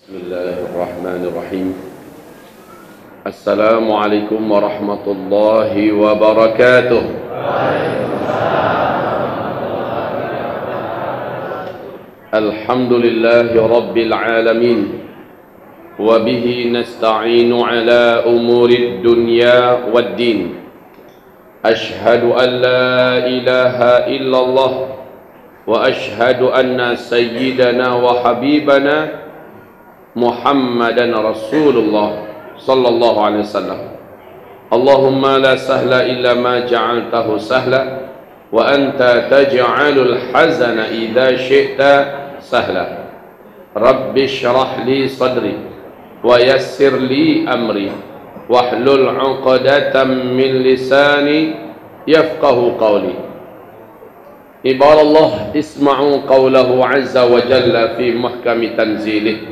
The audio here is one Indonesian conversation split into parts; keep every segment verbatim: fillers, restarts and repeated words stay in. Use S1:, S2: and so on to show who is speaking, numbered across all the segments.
S1: Bismillahirrahmanirrahim. Assalamualaikum warahmatullahi wabarakatuh. Alhamdulillahi rabbil alamin. Wa bihi nasta'inu ala umuri dunya waddin. Ashhadu an la ilaha illallah wa ashhadu anna sayyidana wa habibana Muhammadan Rasulullah sallallahu alaihi wasallam. Allahumma la sahla illa ma ja'altahu sahla wa anta taj'alul hazana idza syi'ta sahla. Rabbi shrah li sadri wa yassir li amri wahlul 'uqdatam min lisani yafqahu qawli. Ibadallah, isma'u qawlahu 'azza wa jalla fi muhkami tanzilih.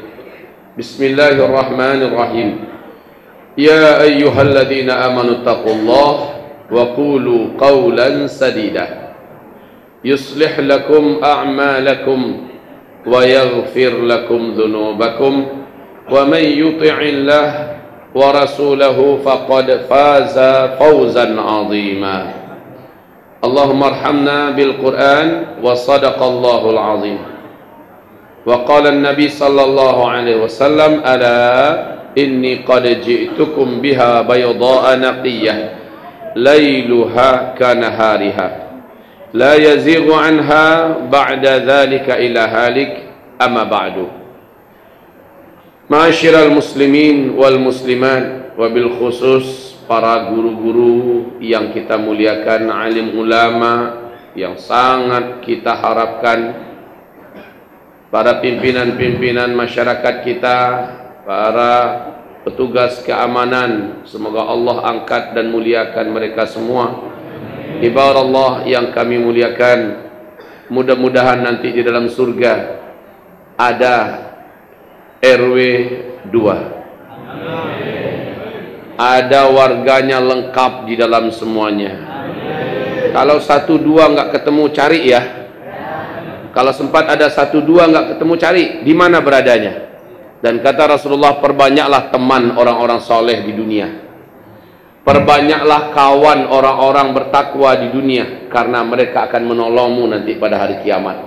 S1: Bismillahirrahmanirrahim. Ya ayyuhalladzina amanu taqullaha wa qulu qawlan sadida yuslih lakum a'malakum wa yaghfir lakum dhunubakum wa man yuti'illah wa rasulahu faqad faza fawzan 'azima. Allahumma arhamna bil Qur'an wa sadaqallahul 'azim. Wa qala an-nabi sallallahu alaihi wasallam, ala inni qad ji'tukum biha bayda'a naqiyyah lailuha kanahariha la yazighu anha ba'da dhalika ila halik amma ba'du. Ma'asyiral muslimin wal muslimat, wabil khusus para guru-guru yang kita muliakan, alim ulama yang sangat kita harapkan, para pimpinan-pimpinan masyarakat kita, para petugas keamanan, semoga Allah angkat dan muliakan mereka semua. Ibadallah yang kami muliakan, mudah-mudahan nanti di dalam surga ada R W dua, ada warganya lengkap di dalam semuanya. Kalau satu dua nggak ketemu, cari ya. Kalau sempat ada satu dua nggak ketemu, cari di mana beradanya. Dan kata Rasulullah, perbanyaklah teman orang-orang soleh di dunia, perbanyaklah kawan orang-orang bertakwa di dunia, karena mereka akan menolongmu nanti pada hari kiamat.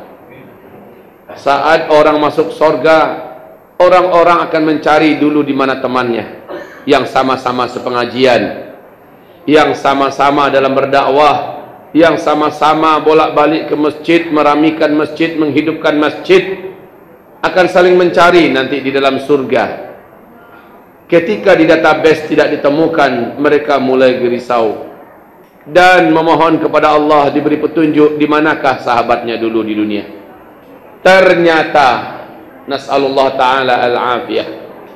S1: Saat orang masuk sorga, orang-orang akan mencari dulu di mana temannya yang sama-sama sepengajian, yang sama-sama dalam berdakwah, yang sama-sama bolak-balik ke masjid, meramikan masjid, menghidupkan masjid, akan saling mencari nanti di dalam surga. Ketika di database tidak ditemukan, mereka mulai gerisau dan memohon kepada Allah diberi petunjuk di manakah sahabatnya dulu di dunia. Ternyata nas'alullah ta'ala al-afiyah,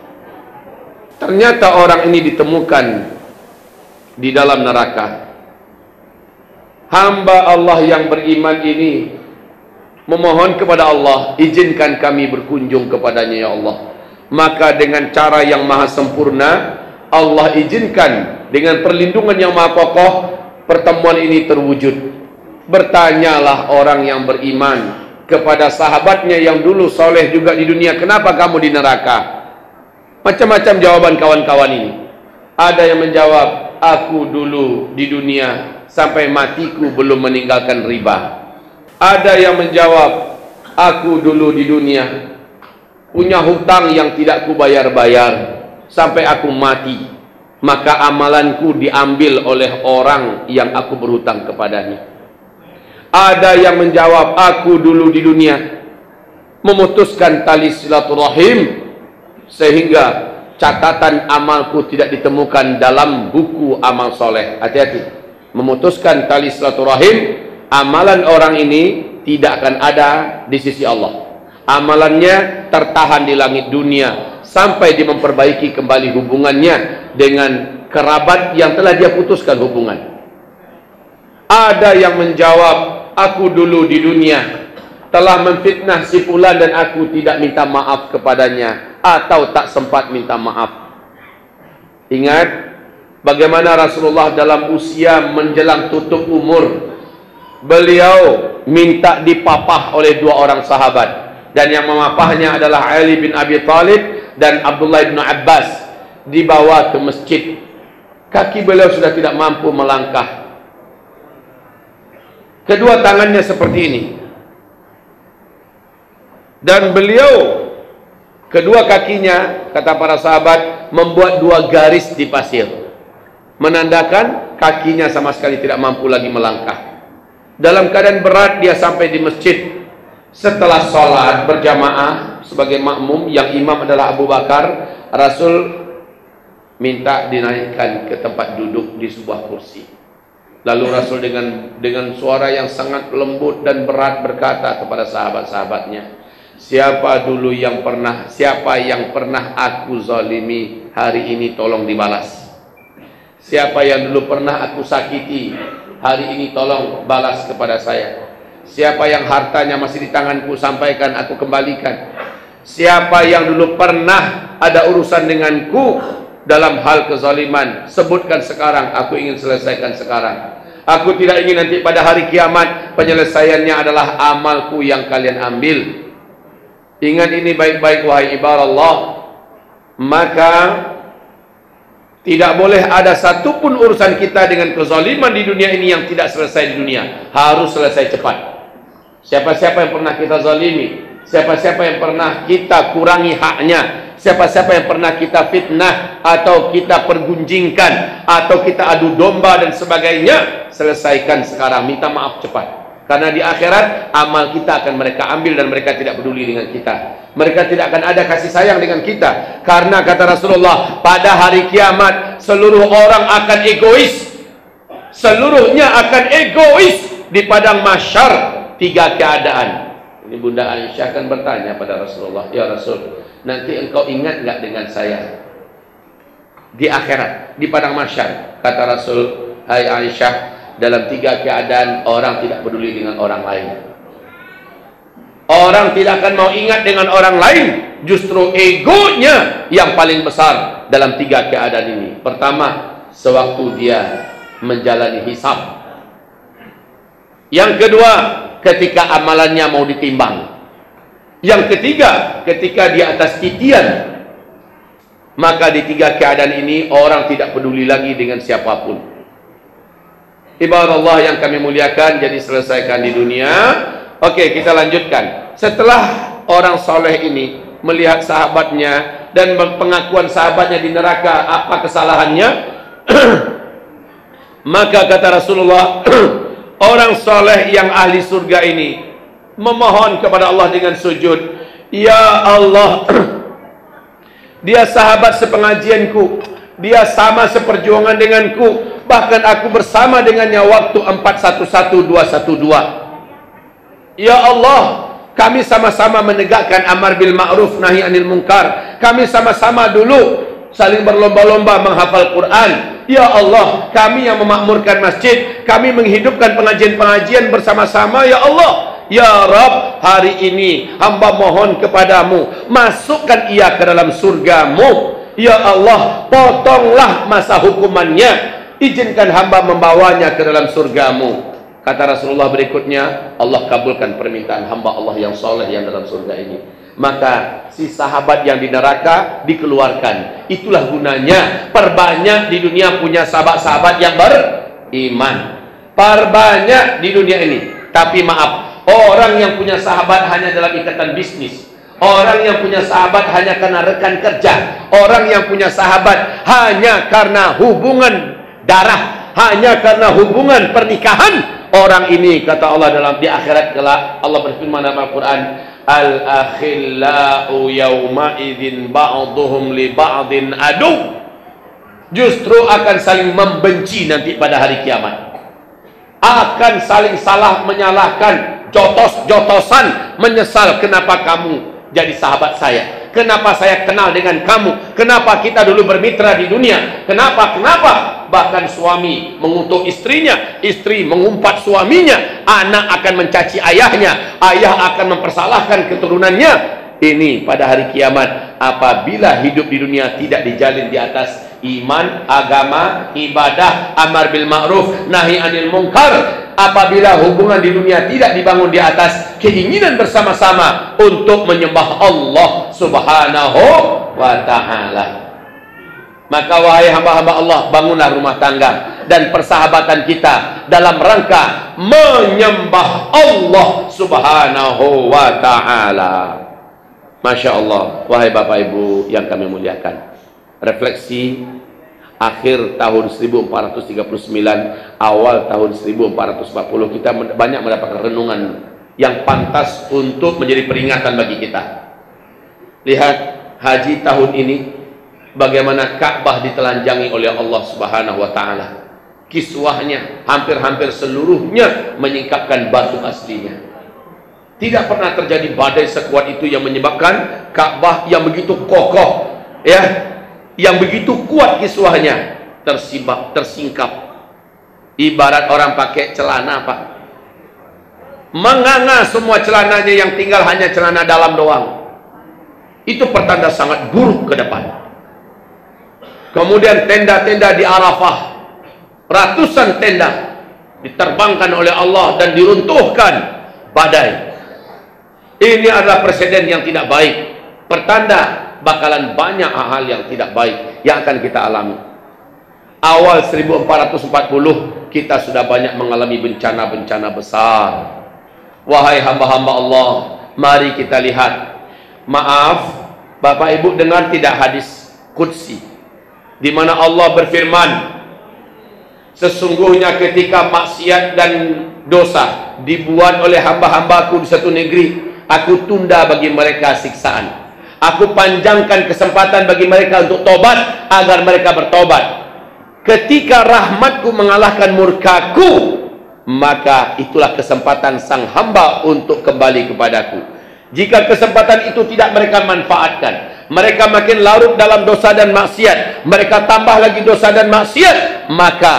S1: ternyata orang ini ditemukan di dalam neraka. Hamba Allah yang beriman ini memohon kepada Allah, izinkan kami berkunjung kepadanya ya Allah. Maka dengan cara yang maha sempurna, Allah izinkan dengan perlindungan yang maha kokoh, pertemuan ini terwujud. Bertanyalah orang yang beriman kepada sahabatnya yang dulu soleh juga di dunia, kenapa kamu di neraka? Macam-macam jawaban kawan-kawan ini. Ada yang menjawab, aku dulu di dunia sampai matiku belum meninggalkan riba. Ada yang menjawab, aku dulu di dunia punya hutang yang tidak ku bayar-bayar sampai aku mati, maka amalanku diambil oleh orang yang aku berhutang kepadanya. Ada yang menjawab, aku dulu di dunia memutuskan tali silaturahim sehingga catatan amalku tidak ditemukan dalam buku amal soleh. Hati-hati, memutuskan tali silaturahim, amalan orang ini tidak akan ada di sisi Allah. Amalannya tertahan di langit dunia sampai dia memperbaiki kembali hubungannya dengan kerabat yang telah dia putuskan hubungan. Ada yang menjawab, aku dulu di dunia telah memfitnah si fulan dan aku tidak minta maaf kepadanya atau tak sempat minta maaf. Ingat bagaimana Rasulullah dalam usia menjelang tutup umur, beliau minta dipapah oleh dua orang sahabat, dan yang memapahnya adalah Ali bin Abi Thalib dan Abdullah bin Abbas dibawa ke masjid. Kaki beliau sudah tidak mampu melangkah. Kedua tangannya seperti ini. Dan beliau kedua kakinya, kata para sahabat, membuat dua garis di pasir, menandakan kakinya sama sekali tidak mampu lagi melangkah. Dalam keadaan berat dia sampai di masjid. Setelah sholat berjamaah sebagai makmum, yang imam adalah Abu Bakar, Rasul minta dinaikkan ke tempat duduk di sebuah kursi. Lalu Rasul dengan dengan suara yang sangat lembut dan berat berkata kepada sahabat-sahabatnya, siapa dulu yang pernah siapa yang pernah aku zalimi, hari ini tolong dibalas. Siapa yang dulu pernah aku sakiti, hari ini tolong balas kepada saya. Siapa yang hartanya masih di tanganku, sampaikan, aku kembalikan. Siapa yang dulu pernah ada urusan denganku dalam hal kezaliman, sebutkan sekarang, aku ingin selesaikan sekarang. Aku tidak ingin nanti pada hari kiamat penyelesaiannya adalah amalku yang kalian ambil. Ingat ini baik-baik wahai ibarallah. Maka tidak boleh ada satupun urusan kita dengan kezaliman di dunia ini yang tidak selesai di dunia. Harus selesai cepat. Siapa-siapa yang pernah kita zalimi, siapa-siapa yang pernah kita kurangi haknya, siapa-siapa yang pernah kita fitnah atau kita pergunjingkan atau kita adu domba dan sebagainya, selesaikan sekarang, minta maaf cepat. Karena di akhirat amal kita akan mereka ambil dan mereka tidak peduli dengan kita. Mereka tidak akan ada kasih sayang dengan kita. Karena kata Rasulullah, pada hari kiamat seluruh orang akan egois. Seluruhnya akan egois di padang mahsyar. Tiga keadaan. Ini Bunda Aisyah akan bertanya pada Rasulullah, ya Rasul, nanti engkau ingat nggak dengan saya di akhirat, di padang mahsyar? Kata Rasul, hai Aisyah, dalam tiga keadaan orang tidak peduli dengan orang lain. Orang tidak akan mau ingat dengan orang lain. Justru egonya yang paling besar dalam tiga keadaan ini. Pertama, sewaktu dia menjalani hisab. Yang kedua, ketika amalannya mau ditimbang. Yang ketiga, ketika di atas titian. Maka di tiga keadaan ini orang tidak peduli lagi dengan siapapun. Ibarat Allah yang kami muliakan, jadi selesaikan di dunia. Oke, kita lanjutkan. Setelah orang soleh ini melihat sahabatnya dan pengakuan sahabatnya di neraka apa kesalahannya, maka kata Rasulullah, orang soleh yang ahli surga ini memohon kepada Allah dengan sujud, ya Allah, dia sahabat sepengajianku, dia sama seperjuangan denganku, bahkan aku bersama dengannya waktu empat satu satu dua satu dua. Ya Allah, kami sama-sama menegakkan amar bil ma'ruf nahi anil munkar. Kami sama-sama dulu saling berlomba-lomba menghafal Quran. Ya Allah, kami yang memakmurkan masjid, kami menghidupkan pengajian-pengajian bersama-sama. Ya Allah, ya Rabb, hari ini hamba mohon kepadamu, masukkan ia ke dalam surgamu. Ya Allah, potonglah masa hukumannya, izinkan hamba membawanya ke dalam surgamu. Kata Rasulullah berikutnya, Allah kabulkan permintaan hamba Allah yang soleh yang dalam surga ini. Maka si sahabat yang di neraka dikeluarkan. Itulah gunanya perbanyak di dunia punya sahabat-sahabat yang beriman. Perbanyak di dunia ini. Tapi maaf, orang yang punya sahabat hanya dalam ikatan bisnis. Orang yang punya sahabat hanya karena rekan kerja. Orang yang punya sahabat hanya karena hubungan darah, hanya karena hubungan pernikahan. Orang ini, kata Allah dalam di akhirat kelak, Allah berfirman dalam Al-Quran, al-akhillau yawma idzin ba'duhum li ba'din adu. Justru akan saling membenci nanti pada hari kiamat. Akan saling salah menyalahkan, jotos-jotosan, menyesal kenapa kamu jadi sahabat saya. Kenapa saya kenal dengan kamu? Kenapa kita dulu bermitra di dunia? Kenapa? Kenapa? Bahkan suami mengutuk istrinya, istri mengumpat suaminya, anak akan mencaci ayahnya, ayah akan mempersalahkan keturunannya. Ini pada hari kiamat, apabila hidup di dunia tidak dijalin di atas iman, agama, ibadah, amar bil ma'ruf, nahi anil munkar. Apabila hubungan di dunia tidak dibangun di atas keinginan bersama-sama untuk menyembah Allah Subhanahu wa ta'ala, maka wahai hamba-hamba Allah, bangunlah rumah tangga dan persahabatan kita dalam rangka menyembah Allah Subhanahu wa ta'ala. Masya Allah, wahai Bapak Ibu yang kami muliakan, refleksi akhir tahun seribu empat ratus tiga puluh sembilan, awal tahun seribu empat ratus empat puluh, kita banyak mendapatkan renungan yang pantas untuk menjadi peringatan bagi kita. Lihat haji tahun ini, bagaimana Ka'bah ditelanjangi oleh Allah Subhanahu wa ta'ala. Kiswahnya hampir-hampir seluruhnya menyingkapkan batu aslinya. Tidak pernah terjadi badai sekuat itu yang menyebabkan Ka'bah yang begitu kokoh, ya, yang begitu kuat kiswahnya tersibak, tersingkap. Ibarat orang pakai celana, Pak, menganga semua celananya, yang tinggal hanya celana dalam doang. Itu pertanda sangat buruk ke depan. Kemudian tenda-tenda di Arafah, ratusan tenda diterbangkan oleh Allah dan diruntuhkan badai. Ini adalah presiden yang tidak baik, pertanda bakalan banyak hal yang tidak baik yang akan kita alami. Awal seribu empat ratus empat puluh kita sudah banyak mengalami bencana-bencana besar. Wahai hamba-hamba Allah, mari kita lihat. Maaf, Bapak Ibu dengar tidak hadis qudsi di mana Allah berfirman, sesungguhnya ketika maksiat dan dosa dibuat oleh hamba-hambaku di satu negeri, aku tunda bagi mereka siksaan. Aku panjangkan kesempatan bagi mereka untuk tobat agar mereka bertobat. Ketika rahmatku mengalahkan murkaku, maka itulah kesempatan sang hamba untuk kembali kepadaku. Jika kesempatan itu tidak mereka manfaatkan, mereka makin larut dalam dosa dan maksiat, mereka tambah lagi dosa dan maksiat, maka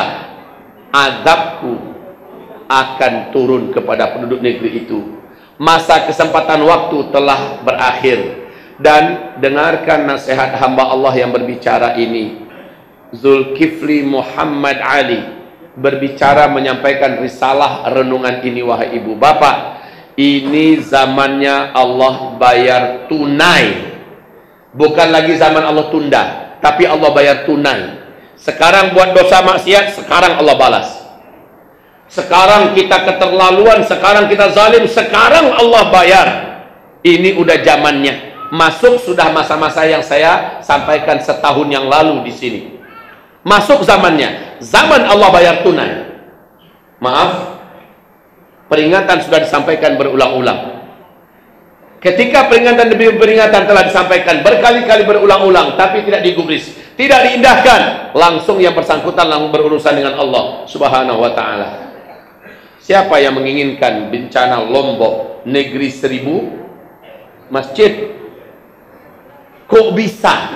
S1: azabku akan turun kepada penduduk negeri itu. Masa kesempatan waktu telah berakhir. Dan dengarkan nasihat hamba Allah yang berbicara ini, Zulkifli Muhammad Ali, berbicara menyampaikan risalah renungan ini. Wahai ibu bapak, ini zamannya Allah bayar tunai. Bukan lagi zaman Allah tunda, tapi Allah bayar tunai. Sekarang buat dosa maksiat, sekarang Allah balas. Sekarang kita keterlaluan, sekarang kita zalim, sekarang Allah bayar. Ini udah zamannya. Masuk sudah masa-masa yang saya sampaikan setahun yang lalu di sini. Masuk zamannya, zaman Allah bayar tunai. Maaf, peringatan sudah disampaikan berulang-ulang. Ketika peringatan demi peringatan telah disampaikan berkali-kali berulang-ulang, tapi tidak digubris, tidak diindahkan, langsung yang bersangkutan langsung berurusan dengan Allah Subhanahu wa ta'ala. Siapa yang menginginkan bencana Lombok, negeri seribu masjid? Kok bisa?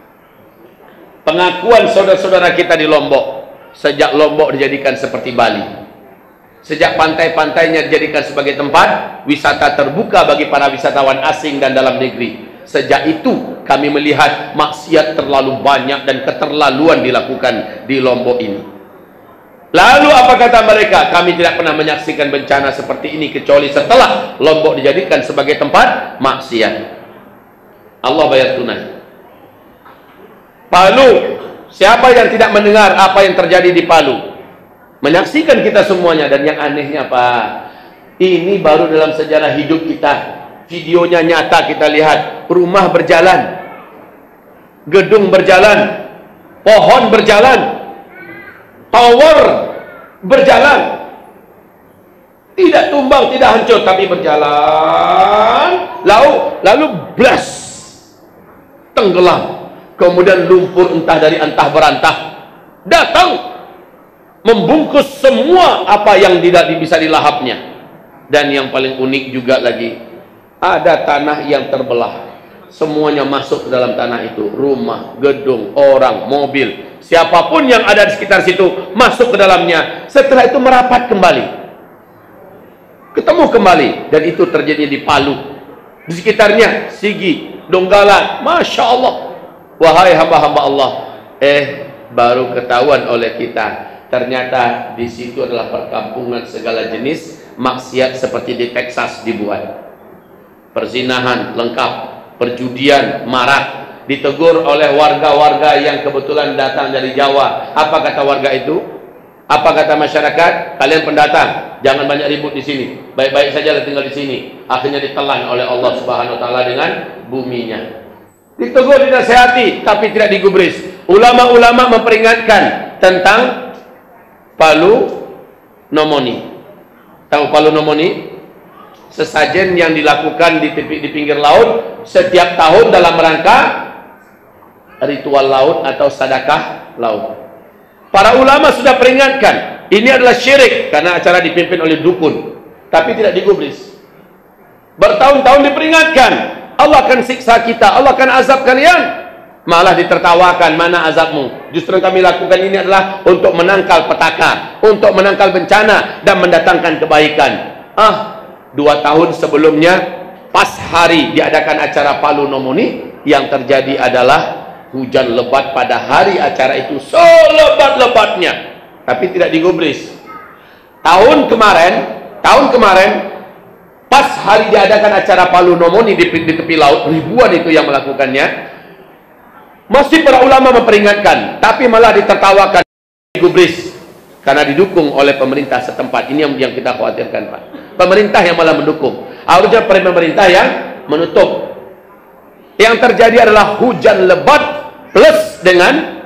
S1: Pengakuan saudara-saudara kita di Lombok, sejak Lombok dijadikan seperti Bali, sejak pantai-pantainya dijadikan sebagai tempat wisata terbuka bagi para wisatawan asing dan dalam negeri, sejak itu kami melihat maksiat terlalu banyak dan keterlaluan dilakukan di Lombok ini. Lalu apa kata mereka? Kami tidak pernah menyaksikan bencana seperti ini kecuali setelah Lombok dijadikan sebagai tempat maksiat. Allah bayar tunai. Palu, siapa yang tidak mendengar apa yang terjadi di Palu? Menyaksikan kita semuanya. Dan yang anehnya, Pak, ini baru dalam sejarah hidup kita, videonya nyata kita lihat. Rumah berjalan, gedung berjalan, pohon berjalan, tower berjalan, tidak tumbang, tidak hancur, tapi berjalan, lalu lalu blast, tenggelam. Kemudian lumpur entah dari antah berantah datang membungkus semua apa yang tidak bisa dilahapnya. Dan yang paling unik juga lagi, ada tanah yang terbelah, semuanya masuk ke dalam tanah itu. Rumah, gedung, orang, mobil, siapapun yang ada di sekitar situ masuk ke dalamnya. Setelah itu merapat kembali, ketemu kembali. Dan itu terjadi di Palu, di sekitarnya Sigi, Donggala. Masya Allah. Wahai hamba-hamba Allah, Eh, baru ketahuan oleh kita, ternyata di situ adalah perkampungan segala jenis maksiat seperti di Texas dibuat. Perzinahan lengkap, perjudian marak. Ditegur oleh warga-warga yang kebetulan datang dari Jawa. Apa kata warga itu? Apa kata masyarakat? Kalian pendatang, jangan banyak ribut di sini. Baik-baik saja tinggal di sini. Akhirnya ditelan oleh Allah Subhanahu wa taala dengan buminya. Ditegur, dinasihati, tapi tidak digubris. Ulama-ulama memperingatkan tentang palu nomoni. Tahu palu nomoni? Sesajen yang dilakukan di, tepi, di pinggir laut setiap tahun dalam rangka ritual laut atau sedekah laut. Para ulama sudah peringatkan, ini adalah syirik karena acara dipimpin oleh dukun, tapi tidak digubris. Bertahun-tahun diperingatkan, Allah akan siksa kita, Allah akan azab kalian. Malah ditertawakan, mana azabmu? Justru kami lakukan ini adalah untuk menangkal petaka, untuk menangkal bencana dan mendatangkan kebaikan. Ah, dua tahun sebelumnya pas hari diadakan acara Palu Nomoni, yang terjadi adalah hujan lebat pada hari acara itu, selebat-lebatnya, tapi tidak digubris. Tahun kemarin, tahun kemarin pas hari diadakan acara Palu Nomoni di, di tepi laut, ribuan itu yang melakukannya. Masih para ulama memperingatkan, tapi malah ditertawakan, digubris karena didukung oleh pemerintah setempat. Ini yang, yang kita khawatirkan, Pak. Pemerintah yang malah mendukung. Harusnya pemerintah yang menutup. Yang terjadi adalah hujan lebat plus dengan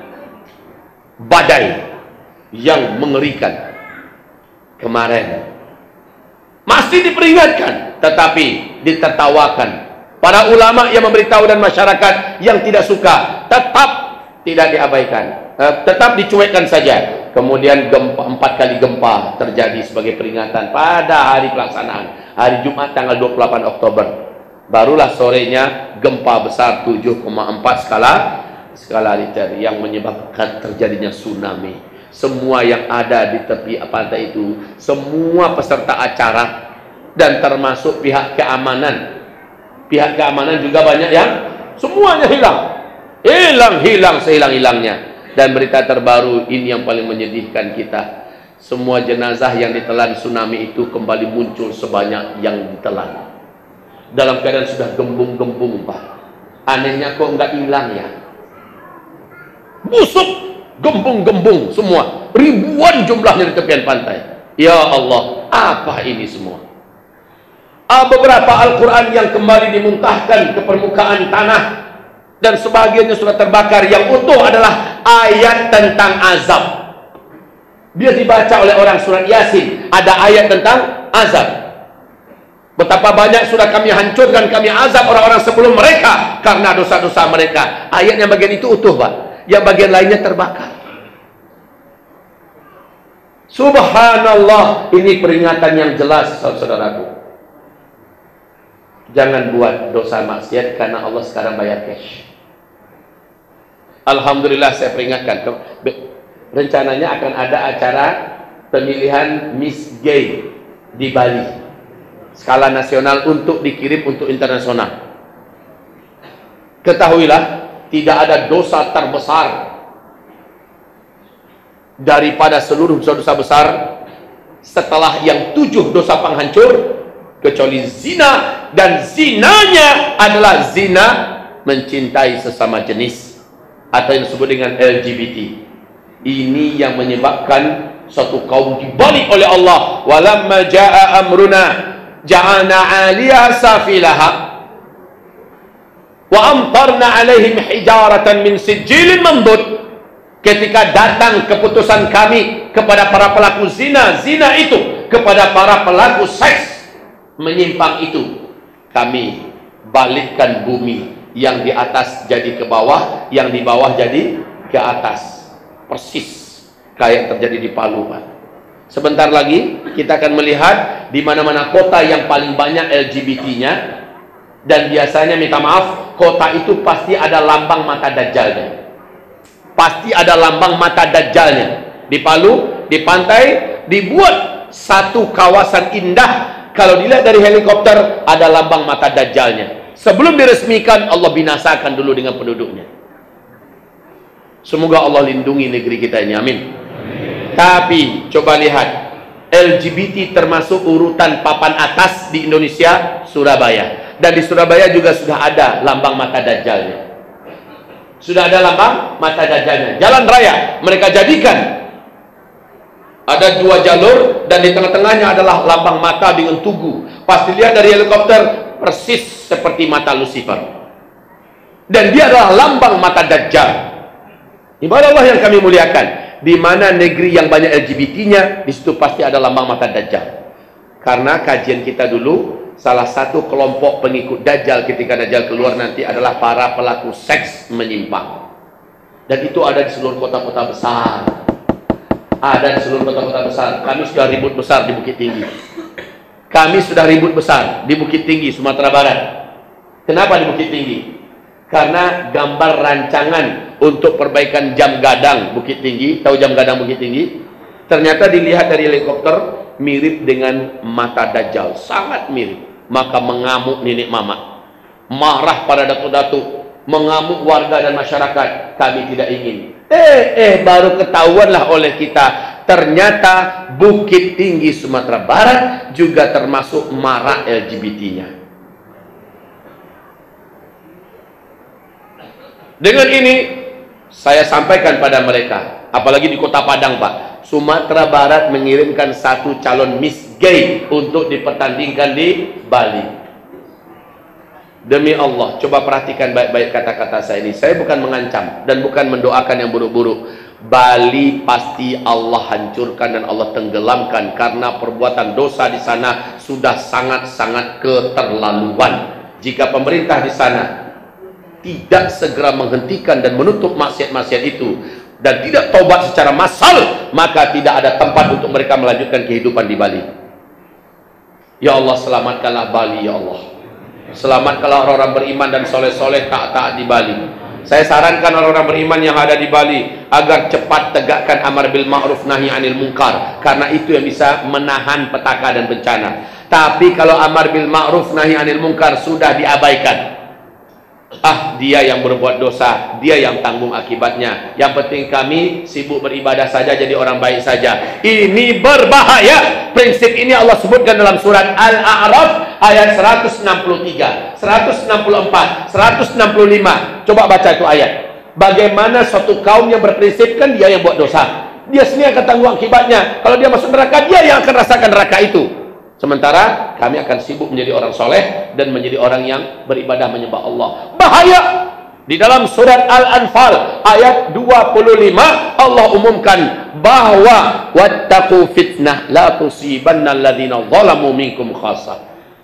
S1: badai yang mengerikan. Kemarin masih diperingatkan, tetapi ditertawakan. Para ulama yang memberitahu dan masyarakat yang tidak suka tetap tidak diabaikan, tetap dicuekkan saja. Kemudian gempa, empat kali gempa terjadi sebagai peringatan pada hari pelaksanaan, hari Jumat tanggal dua puluh delapan Oktober. Barulah sorenya gempa besar tujuh koma empat skala skala Richter yang menyebabkan terjadinya tsunami. Semua yang ada di tepi pantai itu, semua peserta acara dan termasuk pihak keamanan, pihak keamanan juga banyak yang semuanya hilang, hilang, hilang, sehilang-hilangnya. Dan berita terbaru ini yang paling menyedihkan kita, semua jenazah yang ditelan tsunami itu kembali muncul sebanyak yang ditelan, dalam keadaan sudah gembung-gembung, Pak. Anehnya kok nggak hilang ya, busuk, gembung-gembung semua, ribuan jumlahnya di tepian pantai. Ya Allah, apa ini semua? Beberapa Al-Quran yang kembali dimuntahkan ke permukaan tanah dan sebagiannya sudah terbakar. Yang utuh adalah ayat tentang azab. Dia dibaca oleh orang surat Yasin, ada ayat tentang azab. Betapa banyak sudah kami hancurkan, kami azab orang-orang sebelum mereka karena dosa-dosa mereka. Ayat yang bagian itu utuh, Pak. Yang bagian lainnya terbakar. Subhanallah, ini peringatan yang jelas, saudaraku. Jangan buat dosa maksiat karena Allah sekarang bayar cash. Alhamdulillah saya peringatkan, rencananya akan ada acara pemilihan Miss Gay di Bali, skala nasional untuk dikirim untuk internasional. Ketahuilah, tidak ada dosa terbesar daripada seluruh dosa-dosa besar setelah yang tujuh dosa penghancur, kecuali zina, dan zinanya adalah zina mencintai sesama jenis atau yang disebut dengan L G B T. Ini yang menyebabkan suatu kaum dibalik oleh Allah. Walamma jaa amruna ja'alna 'aliyaha safilaha wa amtarna 'alaihim hijaratan min sijilin mandud. Ketika datang keputusan kami kepada para pelaku zina, zina itu kepada para pelaku seks menyimpang itu, kami balikkan bumi, yang di atas jadi ke bawah, yang di bawah jadi ke atas, persis kayak terjadi di Palu, Pak. Sebentar lagi kita akan melihat di mana-mana kota yang paling banyak L G B T-nya, dan biasanya minta maaf, kota itu pasti ada lambang mata dajjalnya, pasti ada lambang mata dajjalnya. Di Palu, di pantai dibuat satu kawasan indah. Kalau dilihat dari helikopter, ada lambang mata dajjalnya. Sebelum diresmikan, Allah binasakan dulu dengan penduduknya. Semoga Allah lindungi negeri kita ini, amin. Tapi coba lihat, L G B T termasuk urutan papan atas di Indonesia, Surabaya. Dan di Surabaya juga sudah ada lambang mata dajjalnya. Sudah ada lambang mata dajjalnya. Jalan raya mereka jadikan ada dua jalur dan di tengah-tengahnya adalah lambang mata dengan tugu. Pas dilihat dari helikopter, persis seperti mata Lucifer. Dan dia adalah lambang mata dajjal. Ibadah Allah yang kami muliakan, di mana negeri yang banyak L G B T-nya, di situ pasti ada lambang mata dajjal. Karena kajian kita dulu, salah satu kelompok pengikut dajjal ketika dajjal keluar nanti adalah para pelaku seks menyimpang. Dan itu ada di seluruh kota-kota besar. Ada di seluruh kota-kota besar. Kami sudah ribut besar di Bukit Tinggi. Kami sudah ribut besar di Bukit Tinggi, Sumatera Barat. Kenapa di Bukit Tinggi? Karena gambar rancangan untuk perbaikan jam gadang Bukit Tinggi, tahu jam gadang Bukit Tinggi? Ternyata dilihat dari helikopter mirip dengan mata dajjal, sangat mirip. Maka mengamuk nenek mama, marah pada datuk-datuk, mengamuk warga dan masyarakat. Kami tidak ingin. Eh, eh baru ketahuanlah oleh kita, ternyata Bukit Tinggi Sumatera Barat juga termasuk marak L G B T-nya. Dengan ini saya sampaikan pada mereka, apalagi di Kota Padang, Pak, Sumatera Barat mengirimkan satu calon Miss Gay untuk dipertandingkan di Bali. Demi Allah, coba perhatikan baik-baik kata-kata saya ini. Saya bukan mengancam dan bukan mendoakan yang buruk-buruk. Bali pasti Allah hancurkan dan Allah tenggelamkan karena perbuatan dosa di sana sudah sangat-sangat keterlaluan. Jika pemerintah di sana tidak segera menghentikan dan menutup maksiat-maksiat itu dan tidak tobat secara massal, maka tidak ada tempat untuk mereka melanjutkan kehidupan di Bali. Ya Allah, selamatkanlah Bali, ya Allah. Selamatkanlah orang-orang beriman dan soleh-soleh taat-taat di Bali. Saya sarankan orang-orang beriman yang ada di Bali agar cepat tegakkan amar bil ma'ruf nahi anil munkar, karena itu yang bisa menahan petaka dan bencana. Tapi kalau amar bil ma'ruf nahi anil munkar sudah diabaikan, ah, dia yang berbuat dosa, dia yang tanggung akibatnya. Yang penting kami sibuk beribadah saja, jadi orang baik saja. Ini berbahaya. Prinsip ini Allah sebutkan dalam surat Al-A'raf ayat seratus enam puluh tiga, seratus enam puluh empat, seratus enam puluh lima. Coba baca itu ayat. Bagaimana suatu kaum yang berprinsip, kan dia yang buat dosa, dia sendiri akan tanggung akibatnya. Kalau dia masuk neraka, dia yang akan rasakan neraka itu. Sementara kami akan sibuk menjadi orang soleh dan menjadi orang yang beribadah menyembah Allah. Bahaya. Di dalam surat Al-Anfal ayat dua puluh lima Allah umumkan bahwa wattaqu fitnah la tusibanna alladzina zalamu minkum khassah.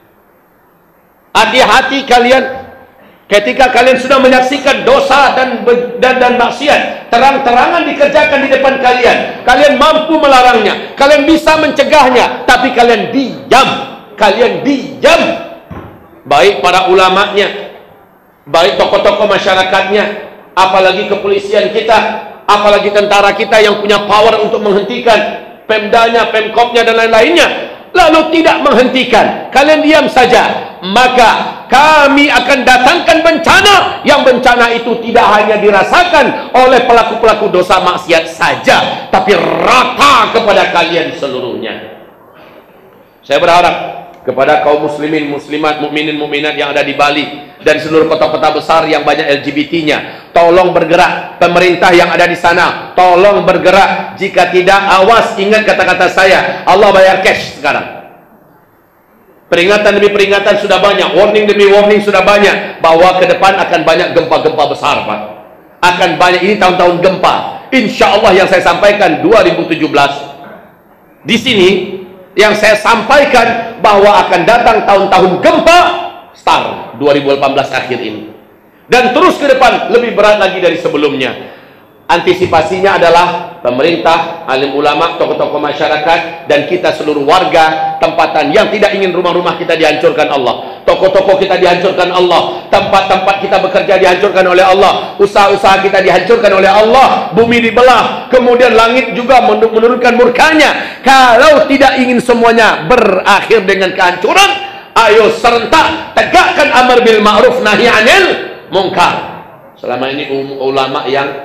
S1: Hati-hati kalian ketika kalian sudah menyaksikan dosa dan dan, dan maksiat terang-terangan dikerjakan di depan kalian. Kalian mampu melarangnya, kalian bisa mencegahnya, tapi kalian diam. Kalian diam. Baik para ulamanya, baik tokoh-tokoh masyarakatnya, apalagi kepolisian kita, apalagi tentara kita yang punya power untuk menghentikan, Pemdanya, Pemkopnya dan lain-lainnya, lalu tidak menghentikan, kalian diam saja, maka kami akan datangkan bencana, yang bencana itu tidak hanya dirasakan oleh pelaku-pelaku dosa maksiat saja, tapi rata kepada kalian seluruhnya. Saya berharap kepada kaum muslimin, muslimat, mukminin, mukminat yang ada di Bali dan seluruh kota-kota besar yang banyak L G B T-nya, tolong bergerak. Pemerintah yang ada di sana, tolong bergerak. Jika tidak, awas, ingat kata-kata saya, Allah bayar cash sekarang. Peringatan demi peringatan sudah banyak, warning demi warning sudah banyak, bahwa ke depan akan banyak gempa-gempa besar, Pak. Akan banyak, ini tahun-tahun gempa. Insya Allah yang saya sampaikan dua ribu tujuh belas di sini, yang saya sampaikan bahwa akan datang tahun-tahun gempa start dua ribu delapan belas akhir ini, dan terus ke depan lebih berat lagi dari sebelumnya. Antisipasinya adalah pemerintah, alim ulama, tokoh-tokoh masyarakat, dan kita seluruh warga tempatan yang tidak ingin rumah-rumah kita dihancurkan Allah, toko-toko kita dihancurkan Allah, tempat-tempat kita bekerja dihancurkan oleh Allah, usaha-usaha kita dihancurkan oleh Allah, bumi dibelah, kemudian langit juga menurunkan murkanya. Kalau tidak ingin semuanya berakhir dengan kehancuran, ayo serentak tegakkan amar bil ma'ruf nahi anil munkar. Selama ini ulama yang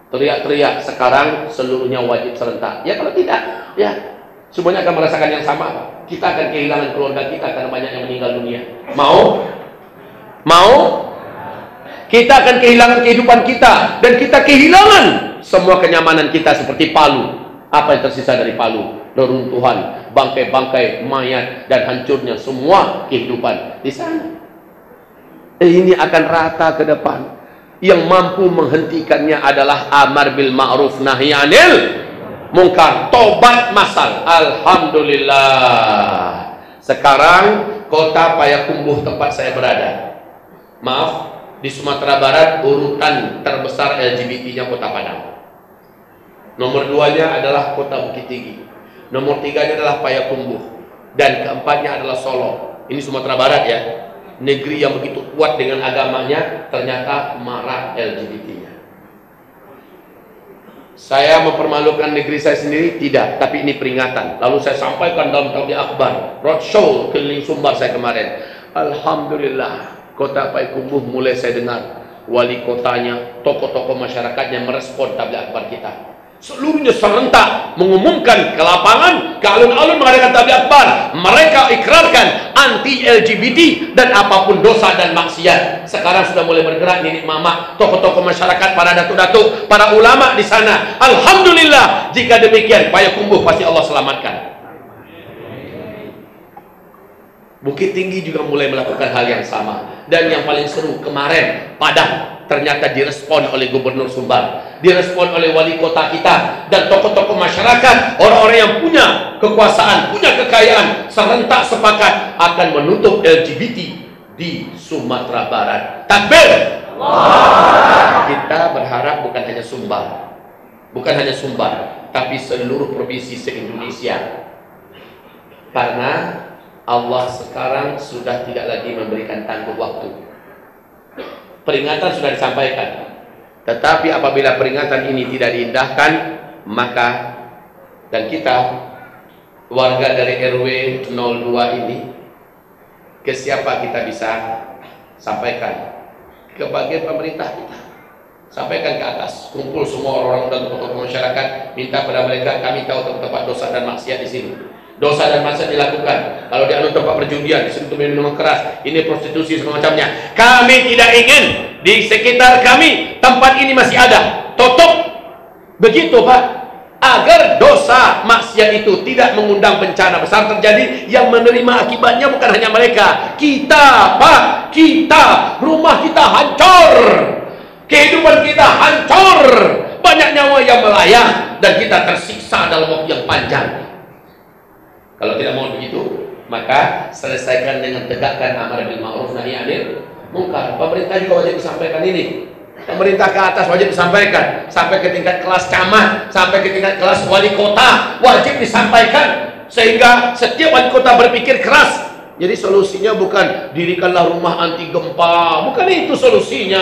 S1: teriak-teriak, sekarang seluruhnya wajib serentak. Ya kalau tidak, ya semuanya akan merasakan yang sama, Pak. Kita akan kehilangan keluarga kita karena banyak yang meninggal dunia. Mau? Mau? Kita akan kehilangan kehidupan kita, dan kita kehilangan semua kenyamanan kita seperti Palu. Apa yang tersisa dari Palu? Reruntuhan, bangkai-bangkai mayat, dan hancurnya semua kehidupan di sana. Ini akan rata ke depan. Yang mampu menghentikannya adalah amar bil ma'ruf nahi anil mungkar, tobat masal. Alhamdulillah. Sekarang kota Payakumbuh tempat saya berada, maaf, di Sumatera Barat urutan terbesar L G B T-nya Kota Padang. Nomor duanya adalah Kota Bukit Tinggi. Nomor tiganya adalah Payakumbuh. Dan keempatnya adalah Solo. Ini Sumatera Barat ya. Negeri yang begitu kuat dengan agamanya, ternyata marak L G B T-nya. Saya mempermalukan negeri saya sendiri? Tidak, tapi ini peringatan. Lalu saya sampaikan dalam tabligh akbar, roadshow keliling Sumbar saya kemarin. Alhamdulillah, Kota Payakumbuh mulai saya dengar wali kotanya, tokoh-tokoh masyarakatnya merespon tabligh akbar kita. Seluruhnya serentak mengumumkan ke lapangan, ke alun-alun mengadakan tabligh akbar. Mereka ikrarkan anti L G B T dan apapun dosa dan maksiat. Sekarang sudah mulai bergerak nenek mama, tokoh-tokoh masyarakat, para datuk-datuk, para ulama di sana. Alhamdulillah, jika demikian Payakumbuh pasti Allah selamatkan. Bukit Tinggi juga mulai melakukan hal yang sama. Dan yang paling seru kemarin, Padang ternyata direspon oleh Gubernur Sumbar, direspon oleh wali kota kita, dan tokoh-tokoh masyarakat, orang-orang yang punya kekuasaan, punya kekayaan, serentak sepakat akan menutup L G B T di Sumatera Barat. Takbir! Allah. Kita berharap bukan hanya Sumbar, bukan hanya Sumbar, tapi seluruh provinsi se-Indonesia. Karena Allah sekarang sudah tidak lagi memberikan tangguh waktu. Peringatan sudah disampaikan, tetapi apabila peringatan ini tidak diindahkan, maka dan kita warga dari R W nol dua ini, ke siapa kita bisa sampaikan? Ke bagian pemerintah kita. Sampaikan ke atas, kumpul semua orang-orang dan tokoh-tokoh masyarakat, minta pada mereka, kami tahu tempat dosa dan maksiat di sini. Dosa dan maksiat dilakukan. Kalau di anu tempat perjudian, di situ minuman keras, ini prostitusi semacamnya. Kami tidak ingin di sekitar kami tempat ini masih ada. Tutup. Begitu Pak. Agar dosa maksiat itu tidak mengundang bencana besar terjadi, yang menerima akibatnya bukan hanya mereka, kita Pak. Kita, rumah kita hancur, kehidupan kita hancur, banyak nyawa yang melayang, dan kita tersiksa dalam waktu yang panjang. Kalau tidak mau begitu, maka selesaikan dengan tegakkan amar bil ma'ruf nahi anil mungkar. Pemerintah juga wajib disampaikan ini. Pemerintah ke atas wajib disampaikan, sampai ke tingkat kelas camat, sampai ke tingkat kelas wali kota, wajib disampaikan, sehingga setiap wali kota berpikir keras. Jadi solusinya bukan dirikanlah rumah anti gempa, bukan itu solusinya.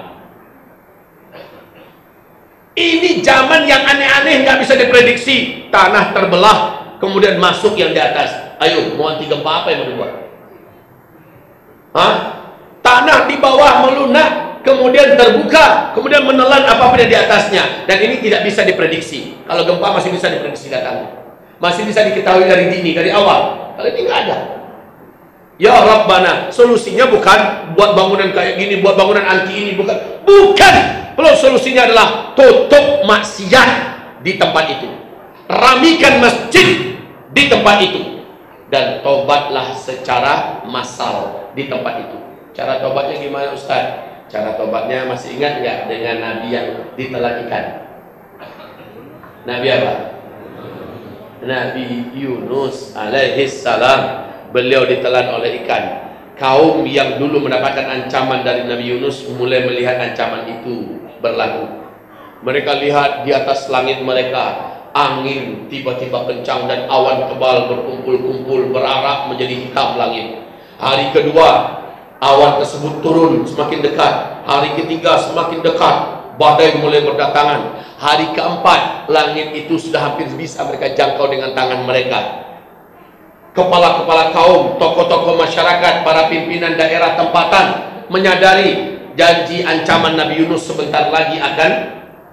S1: Ini zaman yang aneh-aneh, nggak bisa diprediksi. Tanah terbelah, kemudian masuk yang di atas. Ayo, mau anti gempa apa yang mau dibuat? Hah? Tanah di bawah melunak, kemudian terbuka, kemudian menelan apapun yang di atasnya. Dan ini tidak bisa diprediksi. Kalau gempa masih bisa diprediksi datangnya, masih bisa diketahui dari dini, dari awal. Kalau ini nggak ada. Ya Rabbana, solusinya bukan buat bangunan kayak gini, buat bangunan anti ini, bukan. Bukan. Kalau solusinya adalah tutup maksiat di tempat itu, ramikan masjid di tempat itu, dan tobatlah secara massal di tempat itu. Cara tobatnya gimana Ustaz? Cara tobatnya masih ingat nggak dengan Nabi yang ditelan ikan? Nabi apa? Nabi Yunus alaihis salam. Beliau ditelan oleh ikan. Kaum yang dulu mendapatkan ancaman dari Nabi Yunus mulai melihat ancaman itu berlaku. Mereka lihat di atas langit mereka angin tiba-tiba kencang dan awan tebal berkumpul-kumpul, berarak menjadi hitam langit. Hari kedua awan tersebut turun semakin dekat. Hari ketiga semakin dekat, badai mulai berdatangan. Hari keempat langit itu sudah hampir bisa mereka jangkau dengan tangan mereka. Kepala-kepala kaum, tokoh-tokoh masyarakat, para pimpinan daerah tempatan menyadari janji ancaman Nabi Yunus sebentar lagi akan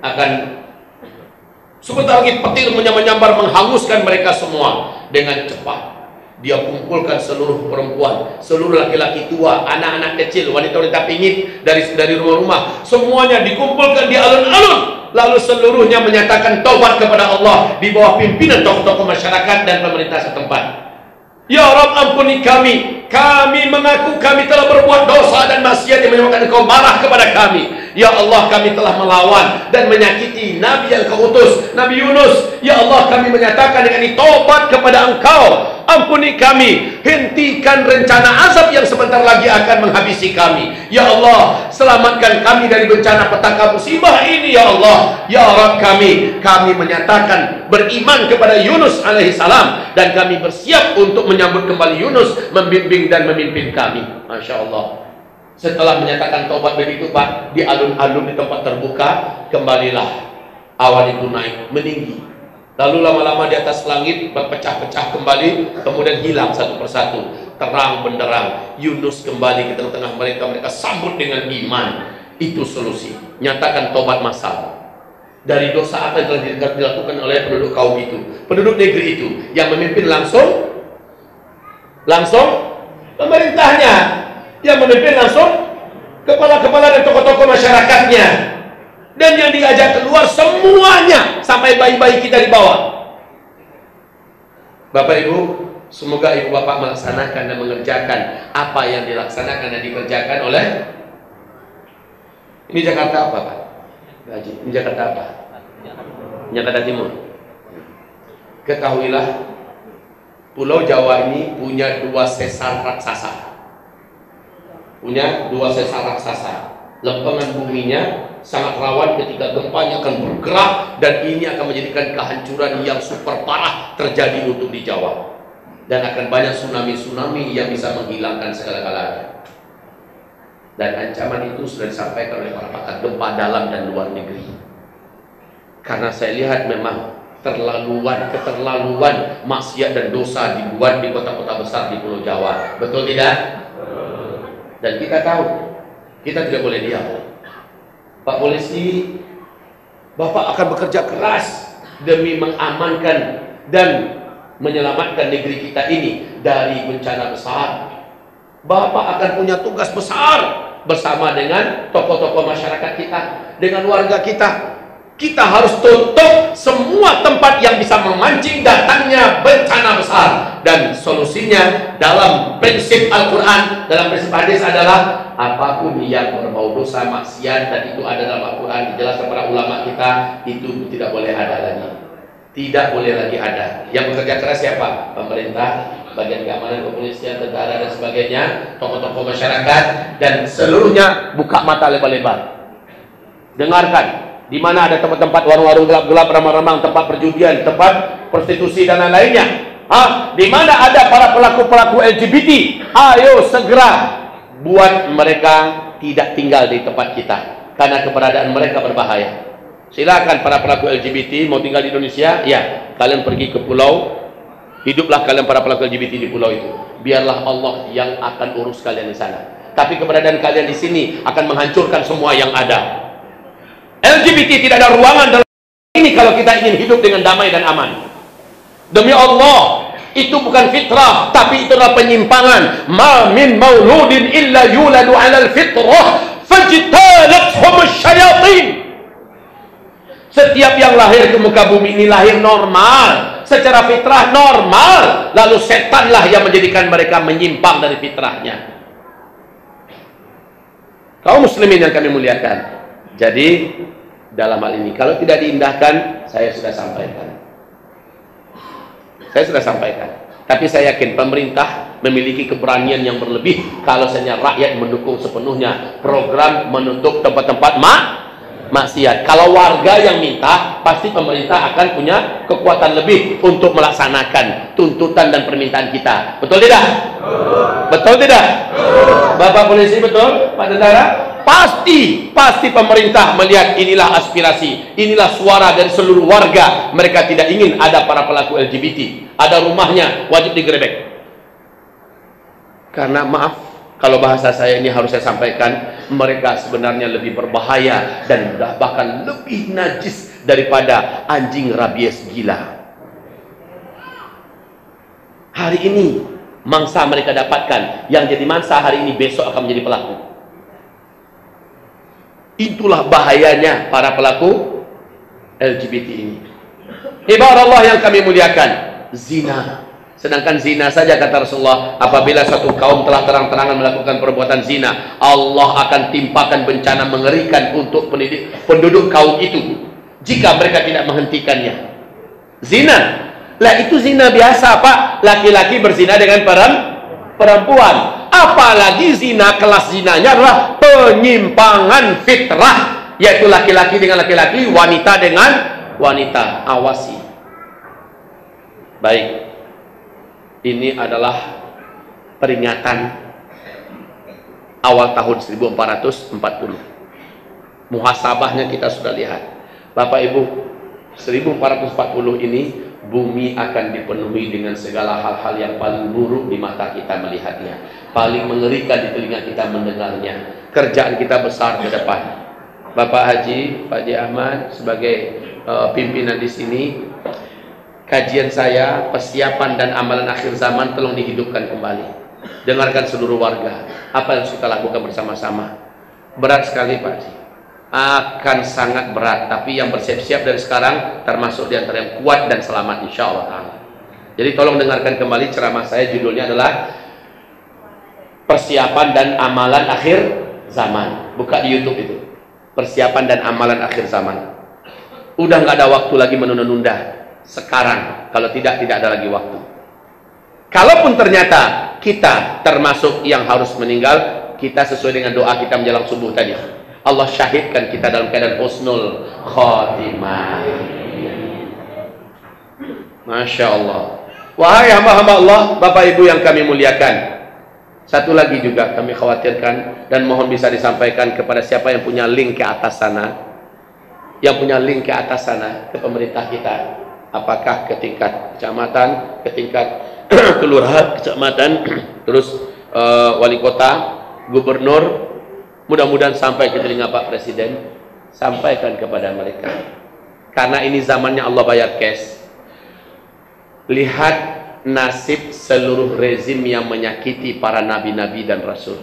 S1: akan sebentar lagi petir menyambar menghanguskan mereka semua. Dengan cepat dia kumpulkan seluruh perempuan, seluruh laki-laki tua, anak-anak kecil, wanita-wanita pingit dari dari rumah-rumah, semuanya dikumpulkan di alun-alun. Lalu seluruhnya menyatakan taubat kepada Allah di bawah pimpinan tokoh-tokoh masyarakat dan pemerintah setempat. Ya Rabb, ampuni kami. Kami mengaku kami telah berbuat dosa dan maksiat yang menyebabkan Engkau marah kepada kami. Ya Allah, kami telah melawan dan menyakiti Nabi yang Kau utus, Nabi Yunus. Ya Allah, kami menyatakan dengan ini taubat kepada Engkau. Ampuni kami, hentikan rencana azab yang sebentar lagi akan menghabisi kami. Ya Allah, selamatkan kami dari bencana petaka musibah ini. Ya Allah, ya Rabb kami, kami menyatakan beriman kepada Yunus alaihissalam dan kami bersiap untuk menyambut kembali Yunus, membimbing dan memimpin kami. Masya Allah. Setelah menyatakan taubat begitu Pak, di alun-alun di tempat terbuka, kembalilah awan itu naik meninggi. Lalu lama-lama di atas langit berpecah-pecah kembali, kemudian hilang satu persatu, terang benderang. Yunus kembali ke tengah-tengah mereka, mereka sambut dengan iman. Itu solusi. Nyatakan tobat massal dari dosa apa yang telah dilakukan oleh penduduk kaum itu, penduduk negeri itu. Yang memimpin langsung langsung pemerintahnya, yang memimpin langsung kepala-kepala dan tokoh-tokoh masyarakatnya. Dan yang diajak keluar semuanya, sampai bayi-bayi kita di bawah. Bapak Ibu, semoga Ibu Bapak melaksanakan dan mengerjakan apa yang dilaksanakan dan dikerjakan oleh. Ini Jakarta apa Pak? Ini Jakarta apa? Jakarta Timur. Ketahuilah, Pulau Jawa ini punya dua sesar raksasa. Punya dua sesar raksasa. Lempengan buminya sangat rawan ketika gempanya akan bergerak, dan ini akan menjadikan kehancuran yang super parah terjadi untuk di Jawa, dan akan banyak tsunami-tsunami yang bisa menghilangkan segala-galanya. Dan ancaman itu sudah disampaikan oleh para pakar gempa dalam dan luar negeri. Karena saya lihat memang terlaluan, keterlaluan maksiat dan dosa dibuat di kota-kota besar di Pulau Jawa. Betul tidak? Dan kita tahu, kita tidak boleh diam. Pak Polisi, Bapak akan bekerja keras demi mengamankan dan menyelamatkan negeri kita ini dari bencana besar. Bapak akan punya tugas besar bersama dengan tokoh-tokoh masyarakat kita, dengan warga kita. Kita harus tutup semua tempat yang bisa memancing datangnya bencana besar. Dan solusinya dalam prinsip Al-Quran, dalam prinsip hadis adalah apapun yang berbau dosa, maksiat, dan itu ada dalam Al-Quran, dijelaskan para ulama kita, itu tidak boleh ada lagi. Tidak boleh lagi ada. Yang bekerja keras siapa? Pemerintah, bagian keamanan, kepolisian, tentara, dan sebagainya, tokoh-tokoh masyarakat, dan seluruhnya buka mata lebar-lebar. Dengarkan. Di mana ada tempat-tempat warung-warung gelap-gelap, remang-remang, tempat perjudian, tempat prostitusi dan lain-lainnya. Ah, di mana ada para pelaku-pelaku L G B T, ayo segera buat mereka tidak tinggal di tempat kita, karena keberadaan mereka berbahaya. Silakan para pelaku L G B T mau tinggal di Indonesia, ya, kalian pergi ke pulau, hiduplah kalian para pelaku L G B T di pulau itu. Biarlah Allah yang akan urus kalian di sana. Tapi keberadaan kalian di sini akan menghancurkan semua yang ada. L G B T tidak ada ruangan dalam ini kalau kita ingin hidup dengan damai dan aman. Demi Allah, itu bukan fitrah, tapi itu adalah penyimpangan. Ma min mauludin illa yuladu 'alal fitrah fajtalathum asyayatin. Setiap yang lahir ke muka bumi ini lahir normal, secara fitrah normal, lalu setanlah yang menjadikan mereka menyimpang dari fitrahnya. Kaum muslimin yang kami muliakan, jadi dalam hal ini kalau tidak diindahkan, saya sudah sampaikan. Saya sudah sampaikan. Tapi saya yakin pemerintah memiliki keberanian yang berlebih kalau sebenarnya rakyat mendukung sepenuhnya program menutup tempat-tempat mak maksiat. Kalau warga yang minta, pasti pemerintah akan punya kekuatan lebih untuk melaksanakan tuntutan dan permintaan kita. Betul tidak? Betul tidak? Bapak Polisi, betul? Pak Tentara? Pasti, pasti pemerintah melihat inilah aspirasi, inilah suara dari seluruh warga. Mereka tidak ingin ada para pelaku L G B T. Ada rumahnya, wajib digerebek. Karena maaf, Kalau bahasa saya ini harus saya sampaikan, mereka sebenarnya lebih berbahaya dan bahkan lebih najis daripada anjing rabies gila. Hari ini mangsa mereka dapatkan, yang jadi mangsa hari ini besok akan menjadi pelaku. Itulah bahayanya para pelaku L G B T ini. Ibarat Allah yang kami muliakan, zina. Sedangkan zina saja, kata Rasulullah, apabila satu kaum telah terang-terangan melakukan perbuatan zina, Allah akan timpakan bencana mengerikan untuk pendidik, penduduk kaum itu jika mereka tidak menghentikannya. Zina, lah itu zina biasa Pak, laki-laki berzina dengan perempuan. Apalagi zina, kelas zinanya adalah penyimpangan fitrah, yaitu laki-laki dengan laki-laki, wanita dengan wanita. Awasi. Baik, ini adalah peringatan awal tahun seribu empat ratus empat puluh. Muhasabahnya kita sudah lihat. Bapak Ibu, seribu empat ratus empat puluh ini bumi akan dipenuhi dengan segala hal-hal yang paling buruk di mata kita melihatnya, paling mengerikan di telinga kita mendengarnya. Kerjaan kita besar ke depan. Bapak Haji, Pak Haji Ahmad sebagai uh, pimpinan di sini, kajian saya, persiapan dan amalan akhir zaman tolong dihidupkan kembali. Dengarkan seluruh warga, apa yang kita lakukan bersama-sama. Berat sekali Pak Haji, akan sangat berat, tapi yang bersiap-siap dari sekarang termasuk di antara yang kuat dan selamat insya Allah. Jadi tolong dengarkan kembali ceramah saya, judulnya adalah persiapan dan amalan akhir zaman. Buka di YouTube itu, persiapan dan amalan akhir zaman. Udah nggak ada waktu lagi menunda-nunda. Sekarang, kalau tidak, tidak ada lagi waktu. Kalaupun ternyata kita termasuk yang harus meninggal, kita sesuai dengan doa kita menjelang subuh tadi, Allah syahidkan kita dalam keadaan husnul khotimah. Masya Allah. Wahai hamba-hamba Allah, Bapak Ibu yang kami muliakan, satu lagi juga kami khawatirkan dan mohon bisa disampaikan kepada siapa yang punya link ke atas sana, yang punya link ke atas sana, ke pemerintah kita, apakah ke tingkat kecamatan, ke tingkat kelurahan, kecamatan, terus uh, wali kota, gubernur, mudah-mudahan sampai ke telinga Pak Presiden, sampaikan kepada mereka. Karena ini zamannya Allah bayar cash. Lihat nasib seluruh rezim yang menyakiti para nabi-nabi dan rasul.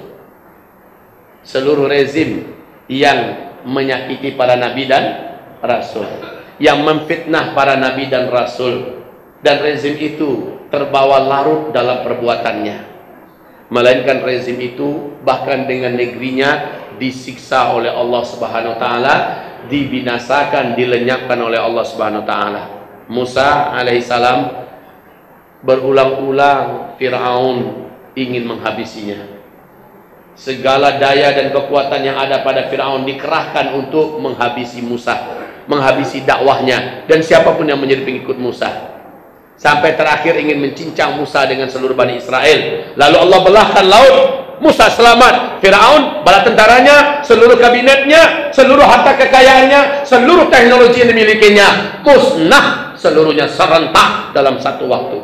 S1: Seluruh rezim yang menyakiti para nabi dan rasul, yang memfitnah para nabi dan rasul, dan rezim itu terbawa larut dalam perbuatannya, melainkan rezim itu bahkan dengan negerinya disiksa oleh Allah Subhanahu wa taala, dibinasakan, dilenyapkan oleh Allah Subhanahu wa taala. Musa alaihissalam berulang-ulang Firaun ingin menghabisinya. Segala daya dan kekuatan yang ada pada Firaun dikerahkan untuk menghabisi Musa, menghabisi dakwahnya dan siapapun yang menjadi pengikut Musa, sampai terakhir ingin mencincang Musa dengan seluruh Bani Israel. Lalu Allah belahkan laut, Musa selamat, Firaun, bala tentaranya, seluruh kabinetnya, seluruh harta kekayaannya, seluruh teknologi yang dimilikinya musnah seluruhnya serentak dalam satu waktu,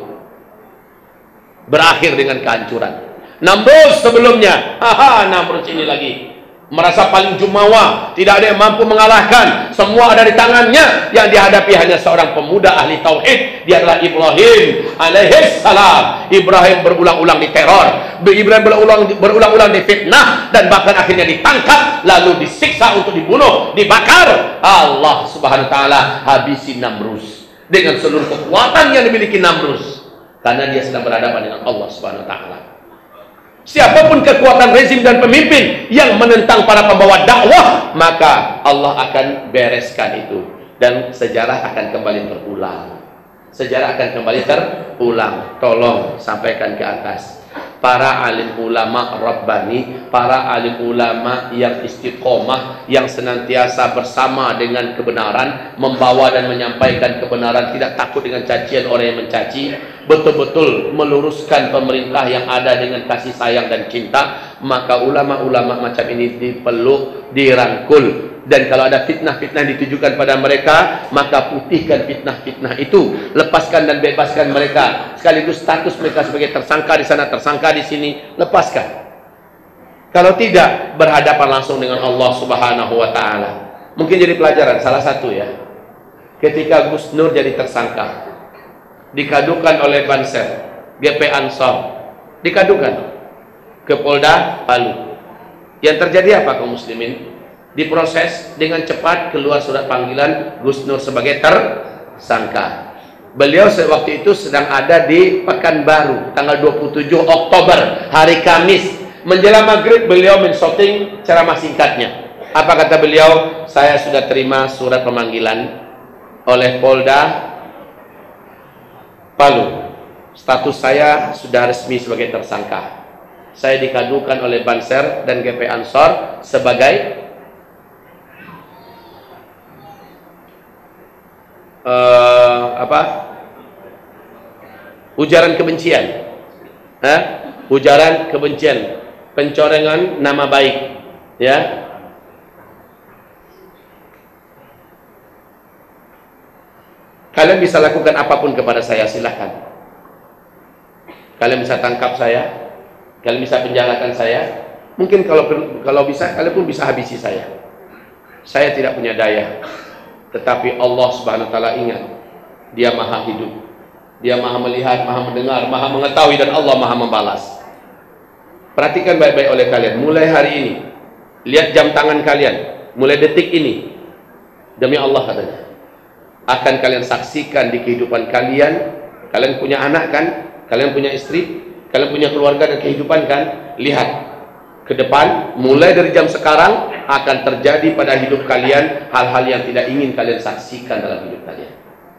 S1: berakhir dengan kehancuran. Namrud sebelumnya, aha, Namrud ini lagi merasa paling jumawa, tidak ada yang mampu mengalahkan, semua ada di tangannya. Yang dihadapi hanya seorang pemuda ahli tauhid, dia adalah Ibrahim alaihissalam. Ibrahim berulang-ulang diteror, Ibrahim berulang berulang-ulang difitnah, dan bahkan akhirnya ditangkap, lalu disiksa untuk dibunuh, dibakar. Allah Subhanahu wa taala habisi Namrud dengan seluruh kekuatan yang dimiliki Namrud, karena dia sedang berhadapan dengan Allah Subhanahu wa taala. Siapapun kekuatan rezim dan pemimpin yang menentang para pembawa dakwah, maka Allah akan bereskan itu, dan sejarah akan kembali terulang. Sejarah akan kembali terulang. Tolong sampaikan ke atas, para alim ulama Rabbani, para alim ulama yang istiqomah, yang senantiasa bersama dengan kebenaran, membawa dan menyampaikan kebenaran, tidak takut dengan cacian orang yang mencaci, betul-betul meluruskan pemerintah yang ada dengan kasih sayang dan cinta. Maka ulama-ulama macam ini dipeluk, dirangkul, dan kalau ada fitnah-fitnah ditujukan pada mereka, maka putihkan fitnah-fitnah itu, lepaskan dan bebaskan mereka, sekaligus status mereka sebagai tersangka di sana, tersangka di sini, lepaskan. Kalau tidak, berhadapan langsung dengan Allah Subhanahu wa Ta'ala. Mungkin jadi pelajaran, salah satu ya. Ketika Gus Nur jadi tersangka, dikadukan oleh Banser, G P Ansor, dikadukan ke Polda Palu. Yang terjadi apa kaum muslimin? Diproses dengan cepat, keluar surat panggilan Gus Nur sebagai tersangka. Beliau waktu itu sedang ada di Pekanbaru, tanggal dua puluh tujuh Oktober, hari Kamis. Menjelang maghrib beliau men-shooting ceramah singkatnya. Apa kata beliau? Saya sudah terima surat pemanggilan oleh Polda Palu. Status saya sudah resmi sebagai tersangka. Saya dikadukan oleh Banser dan G P Ansor sebagai uh, apa? Ujaran kebencian. Hah? Ujaran kebencian, pencorengan nama baik, ya. Kalian bisa lakukan apapun kepada saya, silahkan. Kalian bisa tangkap saya, kalian bisa penjarakan saya. Mungkin kalau kalau bisa, kalian pun bisa habisi saya. Saya tidak punya daya. Tetapi Allah Subhanahu wa Ta'ala ingat, Dia Maha Hidup, Dia Maha Melihat, Maha Mendengar, Maha Mengetahui, dan Allah Maha Membalas. Perhatikan baik-baik oleh kalian. Mulai hari ini, lihat jam tangan kalian. Mulai detik ini, demi Allah katanya, akan kalian saksikan di kehidupan kalian. Kalian punya anak kan? Kalian punya istri? Kalian punya keluarga dan kehidupan kan? Lihat ke depan, mulai dari jam sekarang akan terjadi pada hidup kalian hal-hal yang tidak ingin kalian saksikan dalam hidup kalian.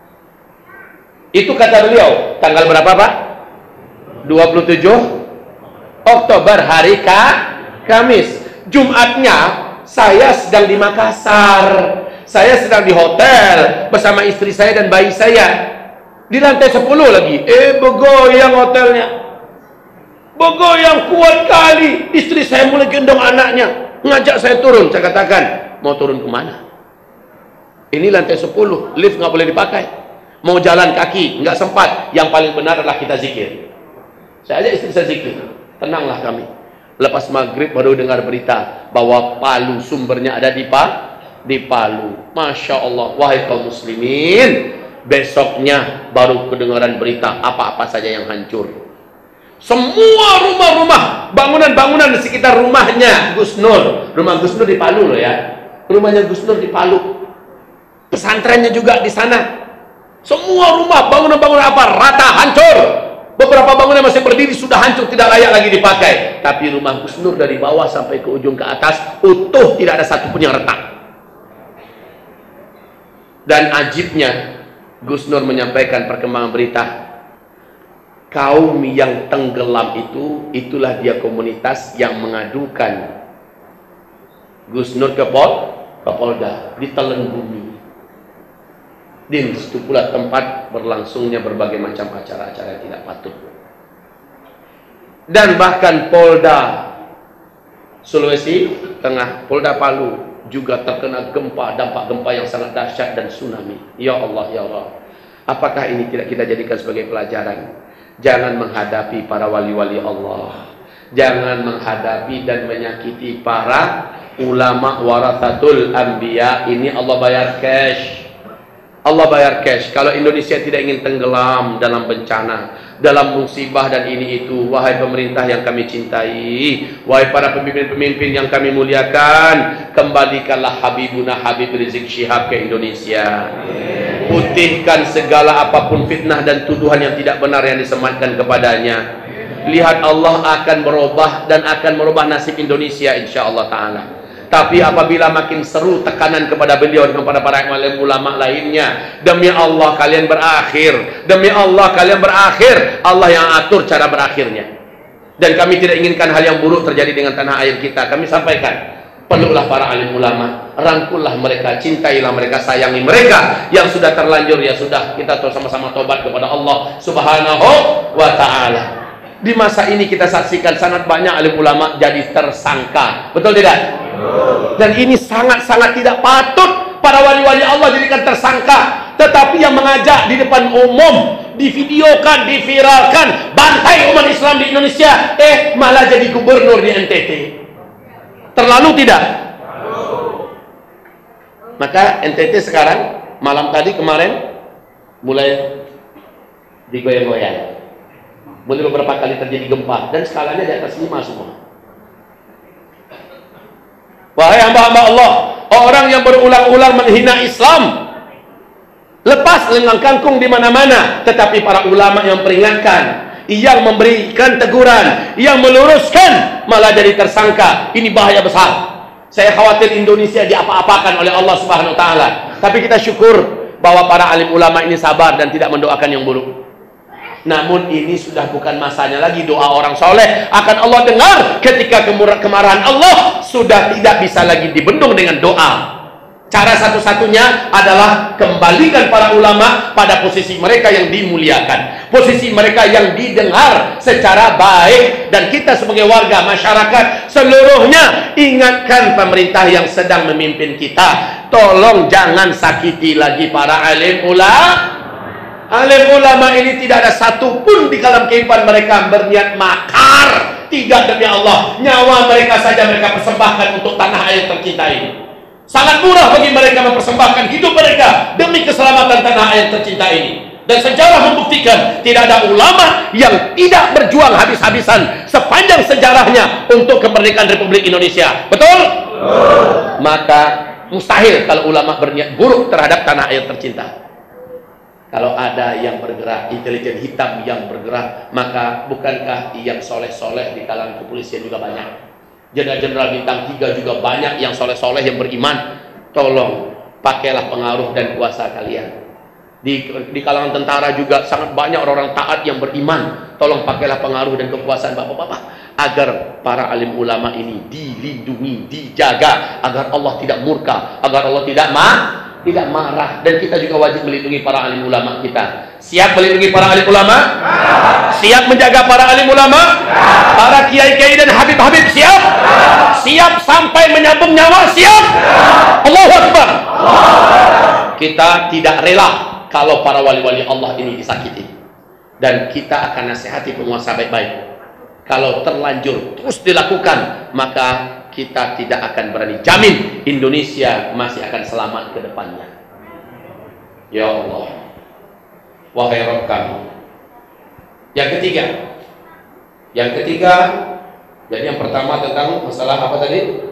S1: Itu kata beliau. Tanggal berapa Pak? dua puluh tujuh Oktober, hari Ka Kamis. Jumatnya saya sedang di Makassar. Saya sedang di hotel bersama istri saya dan bayi saya. Di lantai sepuluh lagi. Eh, begoyang hotelnya. Begoyang kuat kali. Istri saya mulai gendong anaknya, ngajak saya turun. Saya katakan, mau turun kemana? Ini lantai sepuluh, lift nggak boleh dipakai. Mau jalan kaki, nggak sempat. Yang paling benar adalah kita zikir. Saya ajak istri saya zikir. Tenanglah kami. Lepas maghrib baru dengar berita bahwa Palu sumbernya ada di Pa, di Palu. Masya Allah, wahai kaum muslimin. Besoknya baru kedengaran berita apa-apa saja yang hancur. Semua rumah-rumah, bangunan-bangunan di sekitar rumahnya Gus Nur. Rumah Gus Nur di Palu loh ya. Rumahnya Gus Nur di Palu. Pesantrennya juga di sana. Semua rumah, bangunan-bangunan apa? Rata, hancur. Beberapa bangunan masih berdiri, sudah hancur, tidak layak lagi dipakai. Tapi rumah Gus Nur dari bawah sampai ke ujung ke atas utuh, tidak ada satupun yang retak. Dan ajibnya, Gus Nur menyampaikan perkembangan berita. Kaum yang tenggelam itu, itulah dia komunitas yang mengadukan Gus Nur ke Pol, ke Polda, ditelan bumi. Di situ pula tempat berlangsungnya berbagai macam acara-acara yang tidak patut. Dan bahkan Polda Sulawesi Tengah, Polda Palu juga terkena gempa, dampak gempa yang sangat dahsyat dan tsunami. Ya Allah, ya Allah. Apakah ini tidak kita jadikan sebagai pelajaran? Jangan menghadapi para wali-wali Allah. Jangan menghadapi dan menyakiti para ulama warathatul anbiya. Ini Allah bayar cash. Allah bayar cash. Kalau Indonesia tidak ingin tenggelam dalam bencana, dalam musibah dan ini itu, wahai pemerintah yang kami cintai, wahai para pemimpin-pemimpin yang kami muliakan, kembalikanlah Habibuna Habib Rizik Syihab ke Indonesia. Putihkan segala apapun fitnah dan tuduhan yang tidak benar yang disematkan kepadanya. Lihat, Allah akan merubah dan akan merubah nasib Indonesia insya-Allah taala. Tapi apabila makin seru tekanan kepada beliau dan kepada para ulama lainnya, demi Allah kalian berakhir, demi Allah kalian berakhir, Allah yang atur cara berakhirnya. Dan kami tidak inginkan hal yang buruk terjadi dengan tanah air kita. Kami sampaikan, peluklah para alim ulama, rangkullah mereka, cintailah mereka, sayangi mereka. Yang sudah terlanjur ya sudah, kita sama-sama tobat kepada Allah Subhanahu wa ta'ala. Di masa ini kita saksikan sangat banyak alim ulama jadi tersangka, betul tidak? Dan ini sangat-sangat tidak patut para wali-wali Allah jadikan tersangka. Tetapi yang mengajak di depan umum, divideokan, diviralkan, bantai umat Islam di Indonesia, eh malah jadi gubernur di N T T. Terlalu tidak? Maka N T T sekarang, malam tadi kemarin, mulai digoyang-goyang. Mulai beberapa kali terjadi gempa, dan skalanya di atas lima semua. Wahai hamba-hamba Allah, orang yang berulang-ulang menghina Islam, lepas lengang kangkung di mana-mana, tetapi para ulama yang peringatkan, yang memberikan teguran, yang meluruskan, malah jadi tersangka. Ini bahaya besar. Saya khawatir Indonesia diapa-apakan oleh Allah Subhanahu wa taala. Tapi kita syukur bahwa para alim ulama ini sabar dan tidak mendoakan yang buruk. Namun ini sudah bukan masanya lagi doa orang soleh akan Allah dengar ketika kemarahan Allah sudah tidak bisa lagi dibendung dengan doa. Cara satu-satunya adalah kembalikan para ulama pada posisi mereka yang dimuliakan, posisi mereka yang didengar secara baik. Dan kita sebagai warga masyarakat seluruhnya ingatkan pemerintah yang sedang memimpin kita, tolong jangan sakiti lagi para alim ulama. Alim ulama ini tidak ada satupun di dalam kehidupan mereka berniat makar. Tidak, demi Allah, nyawa mereka saja mereka persembahkan untuk tanah air tercinta ini. Sangat murah bagi mereka mempersembahkan hidup mereka demi keselamatan tanah air tercinta ini. Dan sejarah membuktikan tidak ada ulama yang tidak berjuang habis-habisan sepanjang sejarahnya untuk kemerdekaan Republik Indonesia. Betul? Betul. Maka mustahil kalau ulama berniat buruk terhadap tanah air tercinta. Kalau ada yang bergerak, intelijen hitam yang bergerak, maka bukankah yang soleh-soleh di kalangan kepolisian juga banyak? Jenderal-jenderal bintang tiga juga banyak yang soleh-soleh yang beriman. Tolong pakailah pengaruh dan kuasa kalian. Di, di kalangan tentara juga sangat banyak orang-orang taat yang beriman. Tolong pakailah pengaruh dan kekuasaan bapak-bapak agar para alim ulama ini dilindungi, dijaga, agar Allah tidak murka, agar Allah tidak marah, tidak marah. Dan kita juga wajib melindungi para alim ulama kita. Siap melindungi para alim ulama? Siap menjaga para alim ulama? Para kiai-kiai dan habib-habib siap? Siap sampai menyambung nyawa? Siap? Allahu Akbar. Kita tidak rela kalau para wali-wali Allah ini disakiti. Dan kita akan nasihati penguasa baik-baik. Kalau terlanjur terus dilakukan, maka kita tidak akan berani jamin Indonesia masih akan selamat ke depannya. Ya Allah, wahai Rabb kami. Yang ketiga, yang ketiga, jadi yang pertama tentang masalah apa tadi?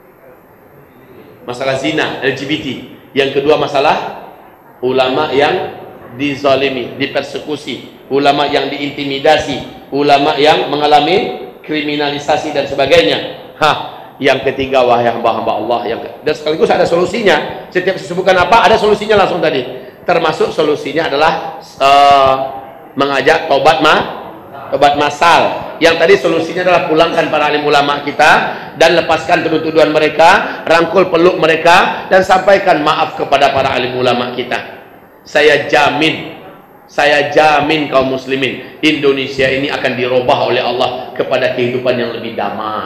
S1: Masalah zina, L G B T. Yang kedua masalah ulama yang dizalimi, dipersekusi, ulama yang diintimidasi, ulama yang mengalami kriminalisasi dan sebagainya. Hah, yang ketiga wahai hamba-hamba Allah yang dan sekaligus ada solusinya. Setiap disebutkan apa ada solusinya langsung tadi. Termasuk solusinya adalah uh, mengajak tobat ma, tobat massal. Yang tadi solusinya adalah pulangkan para alim ulama kita dan lepaskan tuduhan mereka, rangkul peluk mereka dan sampaikan maaf kepada para alim ulama kita. Saya jamin, saya jamin kaum muslimin, Indonesia ini akan dirubah oleh Allah kepada kehidupan yang lebih damai.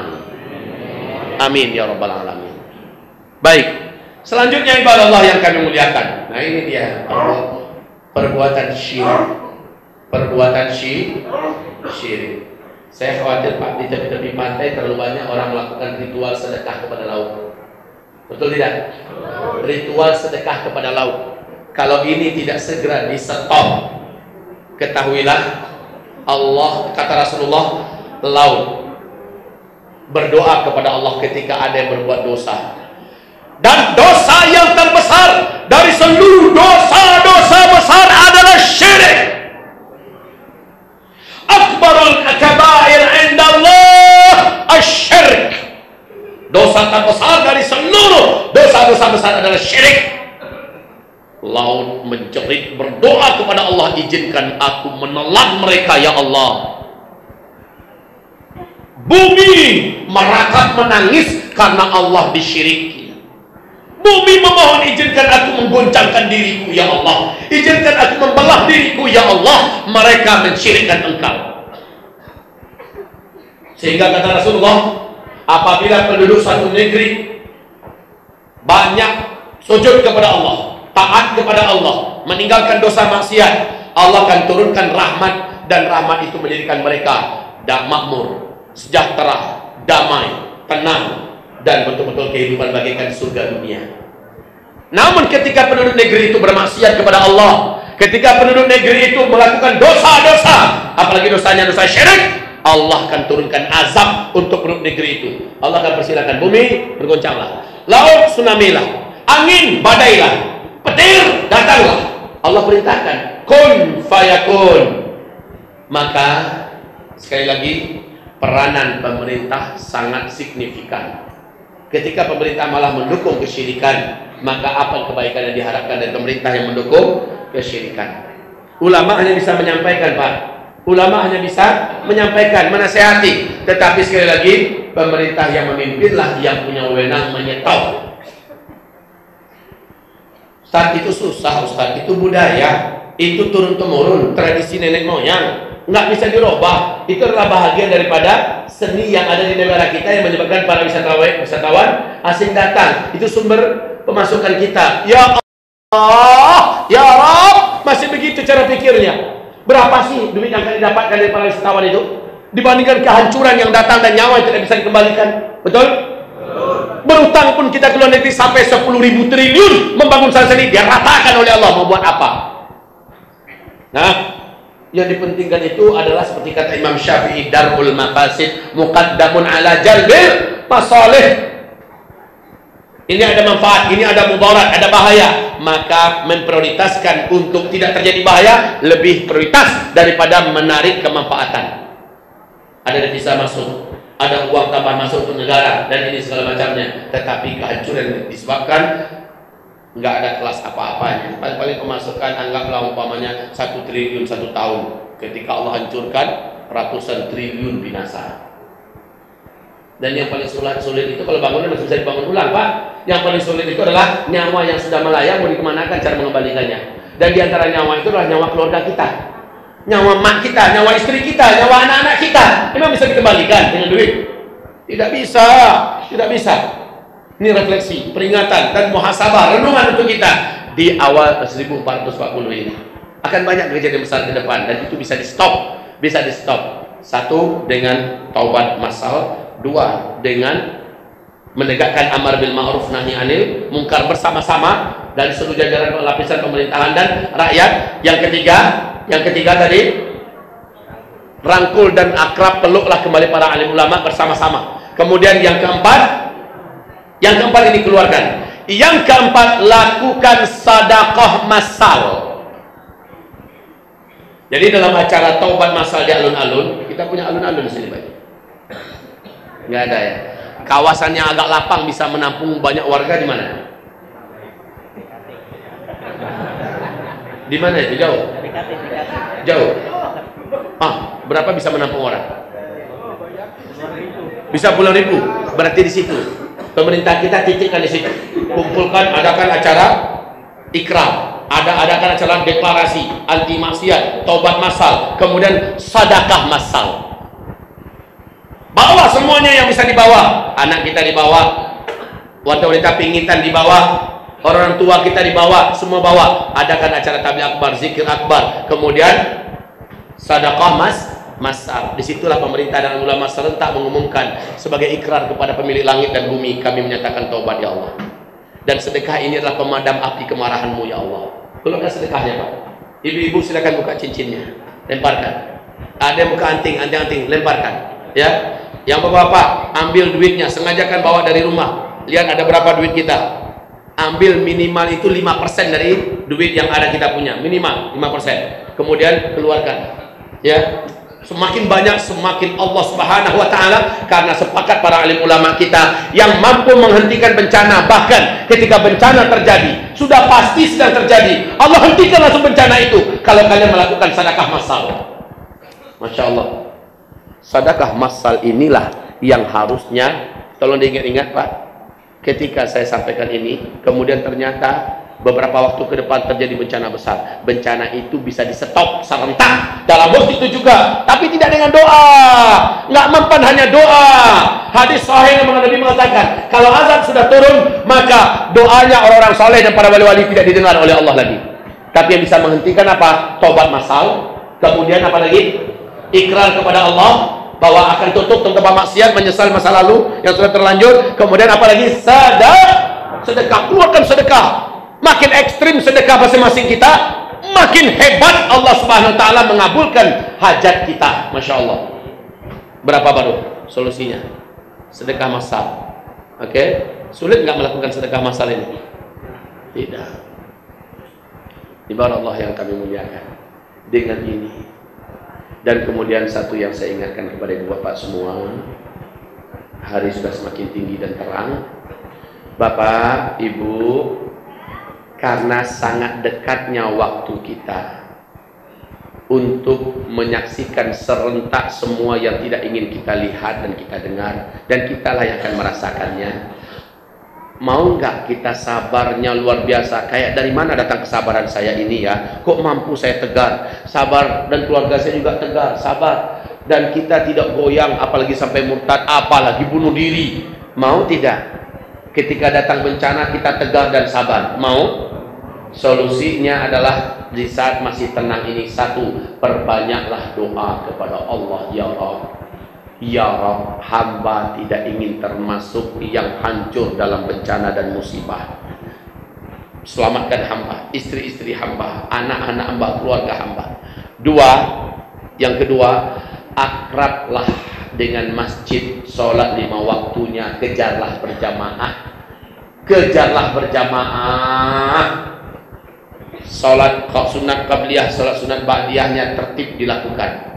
S1: Amin ya rabbal alamin. Baik, selanjutnya ibadah Allah yang kami muliakan. Nah ini dia perbuatan syirik, perbuatan syirik. Saya khawatir Pak, di tepi-tepi pantai terlalu banyak orang melakukan ritual sedekah kepada laut. Betul tidak? Ritual sedekah kepada laut. Kalau ini tidak segera di stop, ketahuilah Allah, kata Rasulullah, laut berdoa kepada Allah ketika ada yang berbuat dosa. Dan dosa yang terbesar dari seluruh dosa-dosa besar adalah syirik. Akbarul kabair indallah asy-syirk. Dosa terbesar dari seluruh dosa-dosa besar adalah syirik. Laut menjerit berdoa kepada Allah, izinkan aku menelan mereka ya Allah. Bumi merakat menangis karena Allah disyiriki. Bumi memohon, izinkan aku menggoncangkan diriku ya Allah, izinkan aku membelah diriku ya Allah. Mereka mensyirikkan engkau. Sehingga kata Rasulullah, apabila penduduk satu negeri banyak sujud kepada Allah, taat kepada Allah, meninggalkan dosa maksiat, Allah akan turunkan rahmat, dan rahmat itu menjadikan mereka makmur, sejahtera, damai, tenang, dan betul-betul kehidupan bagaikan surga dunia. Namun ketika penduduk negeri itu bermaksiat kepada Allah, ketika penduduk negeri itu melakukan dosa-dosa, apalagi dosanya dosa syirik, Allah akan turunkan azab untuk penduduk negeri itu. Allah akan persilakan bumi bergoncanglah, laut tsunami-lah, angin badailah, petir datanglah. Allah perintahkan kun fayakun. Maka sekali lagi peranan pemerintah sangat signifikan. Ketika pemerintah malah mendukung kesyirikan, maka apa kebaikan yang diharapkan dari pemerintah yang mendukung kesyirikan? Ulama hanya bisa menyampaikan, Pak. Ulama hanya bisa menyampaikan, menasehati. Tetapi sekali lagi pemerintah yang memimpinlah yang punya wewenang menyetop. Ustaz, itu susah, Ustaz. Itu budaya, itu turun-temurun, tradisi nenek moyang, nggak bisa dirubah. Itu adalah bahagian daripada seni yang ada di negara kita yang menyebabkan para wisatawan wisatawan asing datang. Itu sumber pemasukan kita. Ya Allah, ya Rabb, masih begitu cara pikirnya. Berapa sih duit yang akan didapatkan dari para wisatawan itu dibandingkan kehancuran yang datang dan nyawa yang tidak bisa dikembalikan? Betul? Berutang pun kita ke luar negeri sampai sepuluh ribu triliun membangun sana sini, dia ratakan oleh Allah. Mau buat apa? Nah, yang dipentingkan itu adalah seperti kata Imam Syafi'i, darul mafasid muqaddamun ala jalbil masalih. Ini ada manfaat, ini ada mudarat, ada bahaya, maka memprioritaskan untuk tidak terjadi bahaya lebih prioritas daripada menarik kemanfaatan. Ada devisa masuk, ada uang tambah masuk untuk negara, dan ini segala macamnya. Tetapi kehancuran disebabkan nggak ada kelas apa-apanya. Paling-paling pemasukan anggaplah umpamanya satu triliun satu tahun. Ketika Allah hancurkan, ratusan triliun binasa. Dan yang paling sulit, sulit itu kalau bangunan masih bisa dibangun ulang, Pak. Yang paling sulit itu adalah nyawa yang sudah melayang mau dikemanakan cara mengembalikannya. Dan diantara nyawa itu adalah nyawa keluarga kita, nyawa mak kita, nyawa istri kita, nyawa anak-anak kita. Memang bisa dikembalikan dengan duit? Tidak bisa, tidak bisa. Ini refleksi, peringatan, dan muhasabah, renungan untuk kita di awal seribu empat ratus empat puluh ini. Akan banyak kejadian besar ke depan, dan itu bisa di stop, bisa di stop. Satu, dengan taubat massal. Dua, dengan menegakkan amar bil ma'ruf nahi anil munkar bersama-sama dari seluruh jajaran lapisan pemerintahan dan rakyat. Yang ketiga, yang ketiga tadi, rangkul dan akrab, peluklah kembali para alim ulama bersama-sama. Kemudian yang keempat, yang keempat ini keluarkan. Yang keempat, lakukan sedekah massal. Jadi dalam acara taubat massal di alun-alun, kita punya alun-alun di sini, Pak. Nggak ada ya. Kawasan yang agak lapang bisa menampung banyak warga di mana? Di mana itu? Jauh? Jauh? Ah, berapa bisa menampung orang? Bisa puluhan ribu. Berarti di situ pemerintah kita titikkan di situ. Kumpulkan, adakan acara ikram, ada adakan acara deklarasi anti maksiat, taubat massal, kemudian sedekah massal. Bawa semuanya yang bisa dibawa. Anak kita dibawa, wanita-wanita pingitan dibawa, orang tua kita dibawa, semua bawa. Adakan acara tabligh akbar, zikir akbar, kemudian sedekah mas massal. Disitulah pemerintah dan ulama serentak mengumumkan sebagai ikrar kepada pemilik langit dan bumi, kami menyatakan taubat ya Allah. Dan sedekah ini adalah pemadam api kemarahan-Mu ya Allah. Keluarkan sedekahnya, Pak. Ibu-ibu silakan buka cincinnya, lemparkan. Ada yang buka anting, anting-anting, lemparkan. Ya. Yang bapak-bapak, ambil duitnya, sengajakan bawa dari rumah. Lihat ada berapa duit kita. Ambil minimal itu lima persen dari duit yang ada kita punya, minimal lima persen. Kemudian keluarkan. Ya. Semakin banyak semakin Allah Subhanahu wa taala, karena sepakat para alim ulama kita yang mampu menghentikan bencana. Bahkan ketika bencana terjadi, sudah pasti sedang terjadi, Allah hentikan langsung bencana itu kalau kalian melakukan sedekah massal. Masya Allah. Sedekah massal inilah yang harusnya, tolong diingat-ingat Pak, ketika saya sampaikan ini, kemudian ternyata beberapa waktu ke depan terjadi bencana besar. Bencana itu bisa di-stop serentak dalam waktu itu juga, tapi tidak dengan doa. Nggak mempan hanya doa. Hadis sahih yang Nabi mengatakan, kalau azab sudah turun, maka doanya orang-orang saleh dan para wali-wali tidak didengar oleh Allah lagi. Tapi yang bisa menghentikan apa? Taubat massal. Kemudian apa lagi? Ikrar kepada Allah. bahwa akan tutup tempat maksiat, menyesal masa lalu yang sudah terlanjur. Kemudian apalagi sedekah, sedekah, keluarkan sedekah. Makin ekstrim sedekah masing-masing kita, makin hebat Allah Subhanahu wa taala mengabulkan hajat kita. Masya Allah. Berapa baru solusinya? Sedekah massal. Oke, okay? Sulit nggak melakukan sedekah massal ini? Tidak. Ibarat Allah yang kami muliakan dengan ini. Dan kemudian satu yang saya ingatkan kepada ibu bapak semua, hari sudah semakin tinggi dan terang. Bapak, ibu, karena sangat dekatnya waktu kita untuk menyaksikan serentak semua yang tidak ingin kita lihat dan kita dengar, dan kitalah yang akan merasakannya. Mau nggak kita sabarnya luar biasa? Kayak dari mana datang kesabaran saya ini ya? Kok mampu saya tegar, sabar, dan keluarga saya juga tegar, sabar, dan kita tidak goyang, apalagi sampai murtad, apalagi bunuh diri. Mau tidak? Ketika datang bencana kita tegar dan sabar. Mau? Solusinya adalah di saat masih tenang ini, satu, perbanyaklah doa kepada Allah. Ya Rabb, ya Rabb, hamba tidak ingin termasuk yang hancur dalam bencana dan musibah. Selamatkan hamba, istri-istri hamba, anak-anak hamba, keluarga hamba. Dua, yang kedua, akrablah dengan masjid, sholat lima waktunya, kejarlah berjamaah, kejarlah berjamaah. Sholat sunat qabliyah, sholat sunat ba'diyahnya tertib dilakukan.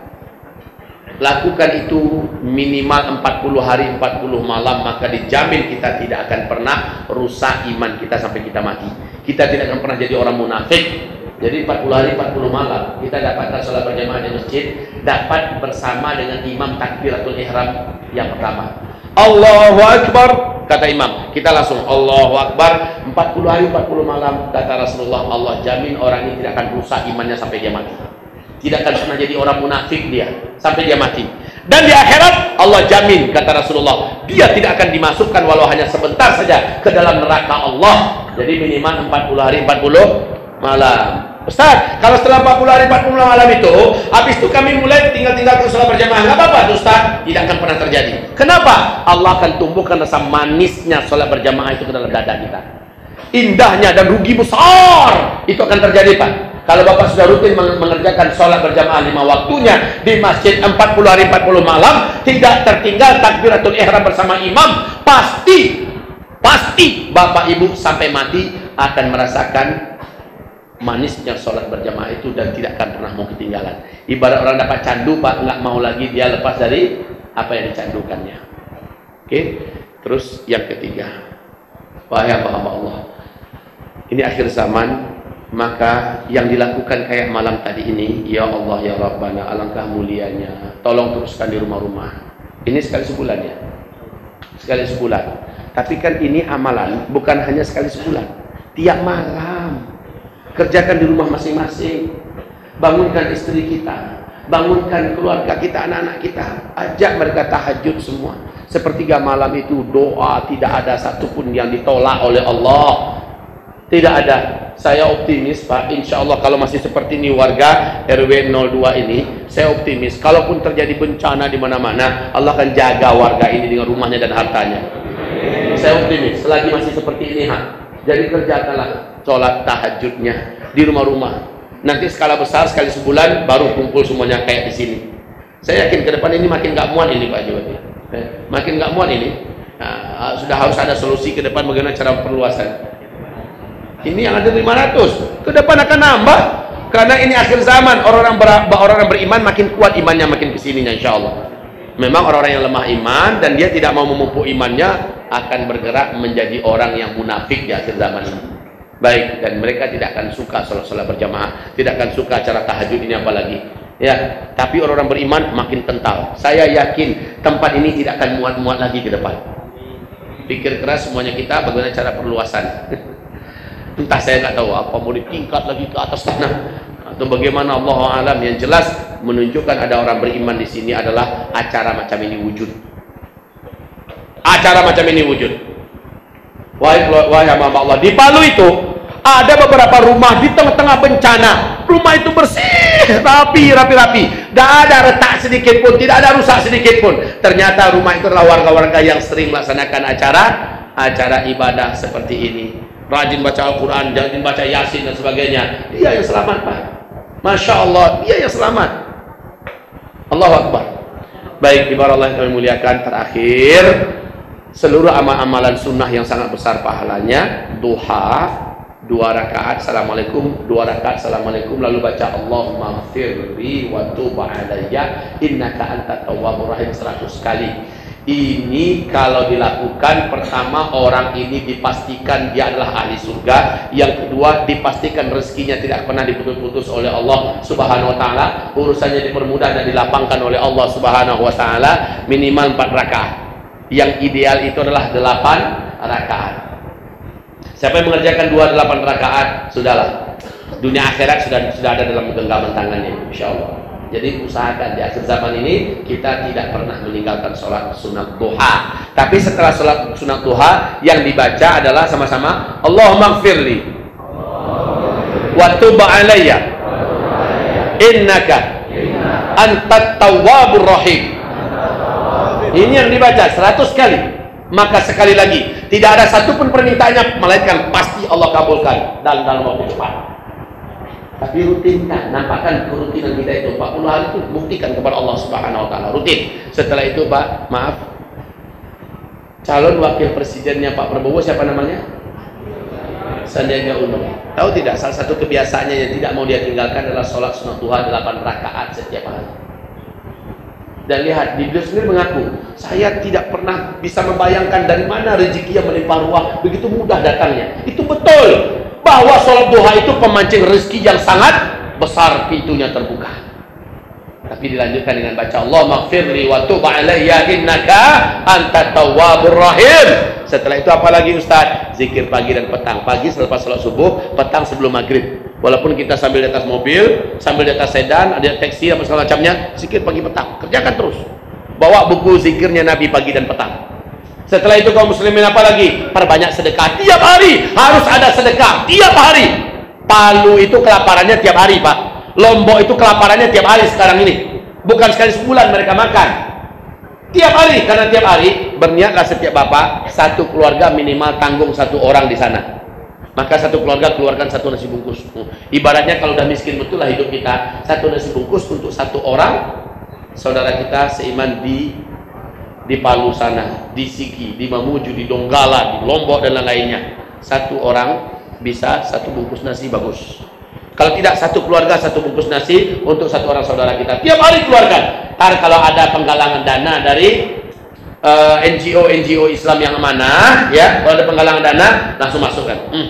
S1: Lakukan itu minimal empat puluh hari, empat puluh malam, maka dijamin kita tidak akan pernah rusak iman kita sampai kita mati. Kita tidak akan pernah jadi orang munafik. Jadi empat puluh hari, empat puluh malam kita dapatkan sholat berjamaah di masjid, dapat bersama dengan imam takbiratul ihram yang pertama. Allahu Akbar, kata imam, kita langsung Allahu Akbar. Empat puluh hari, empat puluh malam, kata Rasulullah, Allah jamin orang ini tidak akan rusak imannya sampai dia mati. Tidak akan pernah jadi orang munafik dia sampai dia mati. Dan di akhirat Allah jamin, kata Rasulullah, dia tidak akan dimasukkan walau hanya sebentar saja ke dalam neraka Allah. Jadi minimal empat puluh hari, empat puluh malam. Ustaz, kalau setelah empat puluh hari, empat puluh malam itu, habis itu kami mulai tinggal-tinggal ke sholat berjamaah, nggak apa-apa Ustaz? Tidak akan pernah terjadi. Kenapa? Allah akan tumbuhkan rasa manisnya sholat berjamaah itu ke dalam dada kita. Indahnya dan rugi besar itu akan terjadi, Pak. Kalau Bapak sudah rutin mengerjakan sholat berjamaah lima waktunya di masjid empat puluh hari, empat puluh malam, tidak tertinggal takbiratul ihram bersama imam, pasti, pasti Bapak Ibu sampai mati akan merasakan manisnya sholat berjamaah itu dan tidak akan pernah mau ketinggalan. Ibarat orang dapat candu, Pak, nggak mau lagi dia lepas dari apa yang dicandukannya. Oke, terus yang ketiga, wahai hamba-hamba Allah, ini akhir zaman, maka yang dilakukan kayak malam tadi ini, ya Allah ya Rabbana, alangkah mulianya, tolong teruskan di rumah-rumah. Ini sekali sebulan ya, sekali sebulan. Tapi kan ini amalan bukan hanya sekali sebulan, tiap malam. Kerjakan di rumah masing-masing. Bangunkan istri kita, bangunkan keluarga kita, anak-anak kita, ajak mereka tahajud semua. Sepertiga malam itu doa tidak ada satupun yang ditolak oleh Allah. Tidak ada. Saya optimis, Pak, insya Allah kalau masih seperti ini warga R W nol dua ini, saya optimis kalaupun terjadi bencana di mana-mana, Allah akan jaga warga ini dengan rumahnya dan hartanya. Saya optimis selagi masih seperti ini, ha. Jadi kerjakanlah sholat tahajudnya di rumah-rumah. Nanti skala besar sekali sebulan baru kumpul semuanya kayak di sini. Saya yakin ke depan ini makin gak muat ini, Pak Jawadi. Eh, makin gak muat ini. Nah, sudah harus ada solusi ke depan bagaimana cara perluasan. Ini yang ada lima ratus, ke depan akan nambah. Karena ini akhir zaman, orang-orang ber, orang beriman makin kuat imannya makin kesininya insya Allah. Memang orang-orang yang lemah iman dan dia tidak mau memupuk imannya akan bergerak menjadi orang yang munafik di akhir zaman ini. Baik, dan mereka tidak akan suka sholat-sholat berjamaah, tidak akan suka cara tahajud ini apalagi. Ya, tapi orang-orang beriman makin kental. Saya yakin tempat ini tidak akan muat-muat lagi ke depan. Pikir keras semuanya kita bagaimana cara perluasan. Entah saya nggak tahu apa mau ditingkat lagi ke atas sana atau bagaimana, Allah alam. Yang jelas menunjukkan ada orang beriman di sini adalah acara macam ini wujud. Acara macam ini wujud. Wahai wahai hamba Allah, di Palu itu Ada beberapa rumah di tengah-tengah bencana, rumah itu bersih, rapi, rapi-rapi, tidak ada retak sedikit pun, tidak ada rusak sedikit pun. Ternyata rumah itu adalah warga-warga yang sering melaksanakan acara acara ibadah seperti ini, rajin baca Al-Quran, rajin baca Yasin dan sebagainya. Dia yang selamat, Pak. Masya Allah, dia yang selamat. Allahu Akbar. Baik, ibarat Allah yang kami muliakan, terakhir, seluruh amal-amalan sunnah yang sangat besar pahalanya, duha dua rakaat, assalamualaikum, dua rakaat, assalamualaikum, lalu baca Allahumma ghfirli wa tub alayya innaka antat tawwabur rahim seratus kali. Ini kalau dilakukan, pertama orang ini dipastikan dia adalah ahli surga, yang kedua dipastikan rezekinya tidak pernah diputus-putus oleh Allah Subhanahu wa taala, urusannya dipermudah dan dilapangkan oleh Allah Subhanahu wa taala, minimal empat rakaat. Yang ideal itu adalah delapan rakaat. Siapa yang mengerjakan dua delapan rakaat, sudahlah, dunia akhirat sudah sudah ada dalam genggaman tangannya, insya Allah. Jadi usahakan di akhir zaman ini kita tidak pernah meninggalkan sholat sunat duha. Tapi setelah sholat sunat duha, yang dibaca adalah sama-sama Allahumma ghfirli wa tub alayya innaka antat tawwabur rahim. Ini yang dibaca seratus kali. Maka sekali lagi, tidak ada satupun permintaannya melainkan pasti Allah kabulkan dan dalam waktu cepat. Tapi rutinkan, nampakkan kerutinan kita itu empat puluh hari itu, buktikan kepada Allah Subhanahu wa taala, rutin. Setelah itu, Pak, maaf, calon wakil presidennya Pak Prabowo siapa namanya? Sandiaga Uno. Tahu tidak, salah satu kebiasaannya yang tidak mau dia tinggalkan adalah sholat sunat duha delapan rakaat setiap hari. Dan lihat, di beliau sendiri mengaku, saya tidak pernah bisa membayangkan dari mana rezeki yang melimpah ruah begitu mudah datangnya. Itu betul, bahwa sholat duha itu pemancing rezeki yang sangat besar, pintunya terbuka. Tapi dilanjutkan dengan baca Allah maghfirli wa tub alayya innaka antat tawwabur rahim. Setelah itu apa lagi, Ustaz? Zikir pagi dan petang. Pagi selepas sholat subuh, petang sebelum maghrib. Walaupun kita sambil di atas mobil, sambil di atas sedan, ada taksi apa segala macamnya, zikir pagi petang, kerjakan terus. Bawa buku zikirnya Nabi pagi dan petang. Setelah itu kaum muslimin apa lagi? Perbanyak sedekah tiap hari, harus ada sedekah tiap hari. Palu itu kelaparannya tiap hari, Pak. Lombok itu kelaparannya tiap hari sekarang ini. Bukan sekali sebulan mereka makan. Tiap hari, karena tiap hari berniatlah setiap bapak satu keluarga minimal tanggung satu orang di sana. Maka satu keluarga keluarkan satu nasi bungkus. Ibaratnya kalau udah miskin betul lah hidup kita, satu nasi bungkus untuk satu orang saudara kita seiman di di Palu sana, di Sigi, di Mamuju, di Donggala, di Lombok dan lain-lainnya. Satu orang bisa satu bungkus nasi bagus. Kalau tidak, satu keluarga satu bungkus nasi untuk satu orang saudara kita. Tiap hari keluarkan. Ntar kalau ada penggalangan dana dari uh, N G O N G O Islam yang amanah, ya, kalau ada penggalangan dana langsung masukkan. Hmm.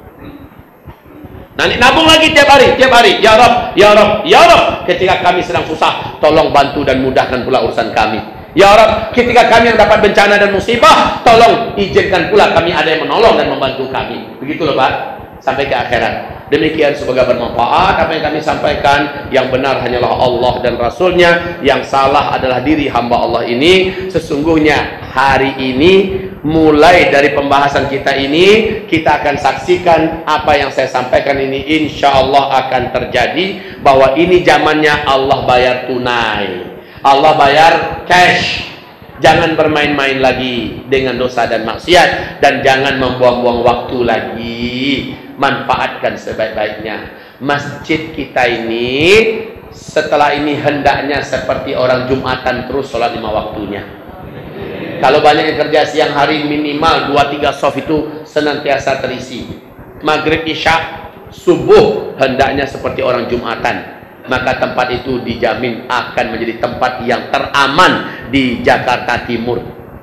S1: Nanti nabung lagi tiap hari, tiap hari. Ya Rabb, ya Rabb, ya Rabb. Ketika kami sedang susah, tolong bantu dan mudahkan pula urusan kami. Ya Rabb, ketika kami yang dapat bencana dan musibah, tolong izinkan pula kami ada yang menolong dan membantu kami. Begitu loh, Pak, sampai ke akhirat. Demikian, semoga bermanfaat apa yang kami sampaikan. Yang benar hanyalah Allah dan Rasulnya, yang salah adalah diri hamba Allah ini. Sesungguhnya hari ini, mulai dari pembahasan kita ini, kita akan saksikan apa yang saya sampaikan ini insya Allah akan terjadi. Bahwa ini zamannya Allah bayar tunai, Allah bayar cash. Jangan bermain-main lagi dengan dosa dan maksiat, dan jangan membuang-buang waktu lagi. Manfaatkan sebaik-baiknya. Masjid kita ini setelah ini hendaknya seperti orang Jumatan, terus sholat lima waktunya. Kalau banyak yang kerja siang hari, minimal dua tiga soft itu senantiasa terisi. Maghrib, isya, subuh hendaknya seperti orang Jumatan. Maka tempat itu dijamin akan menjadi tempat yang teraman di Jakarta Timur.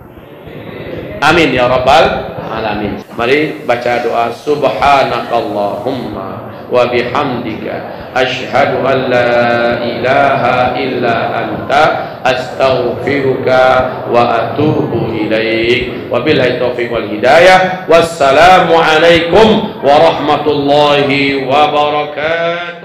S1: Amin ya rabbal alamin. Mari baca doa. Subhanakallahumma wa bihamdika asyhadu an la ilaha illa anta astaghfiruka wa atubu ilaik. Wabillahi taufiq wal hidayah. Wassalamu alaikum warahmatullahi wabarakatuh.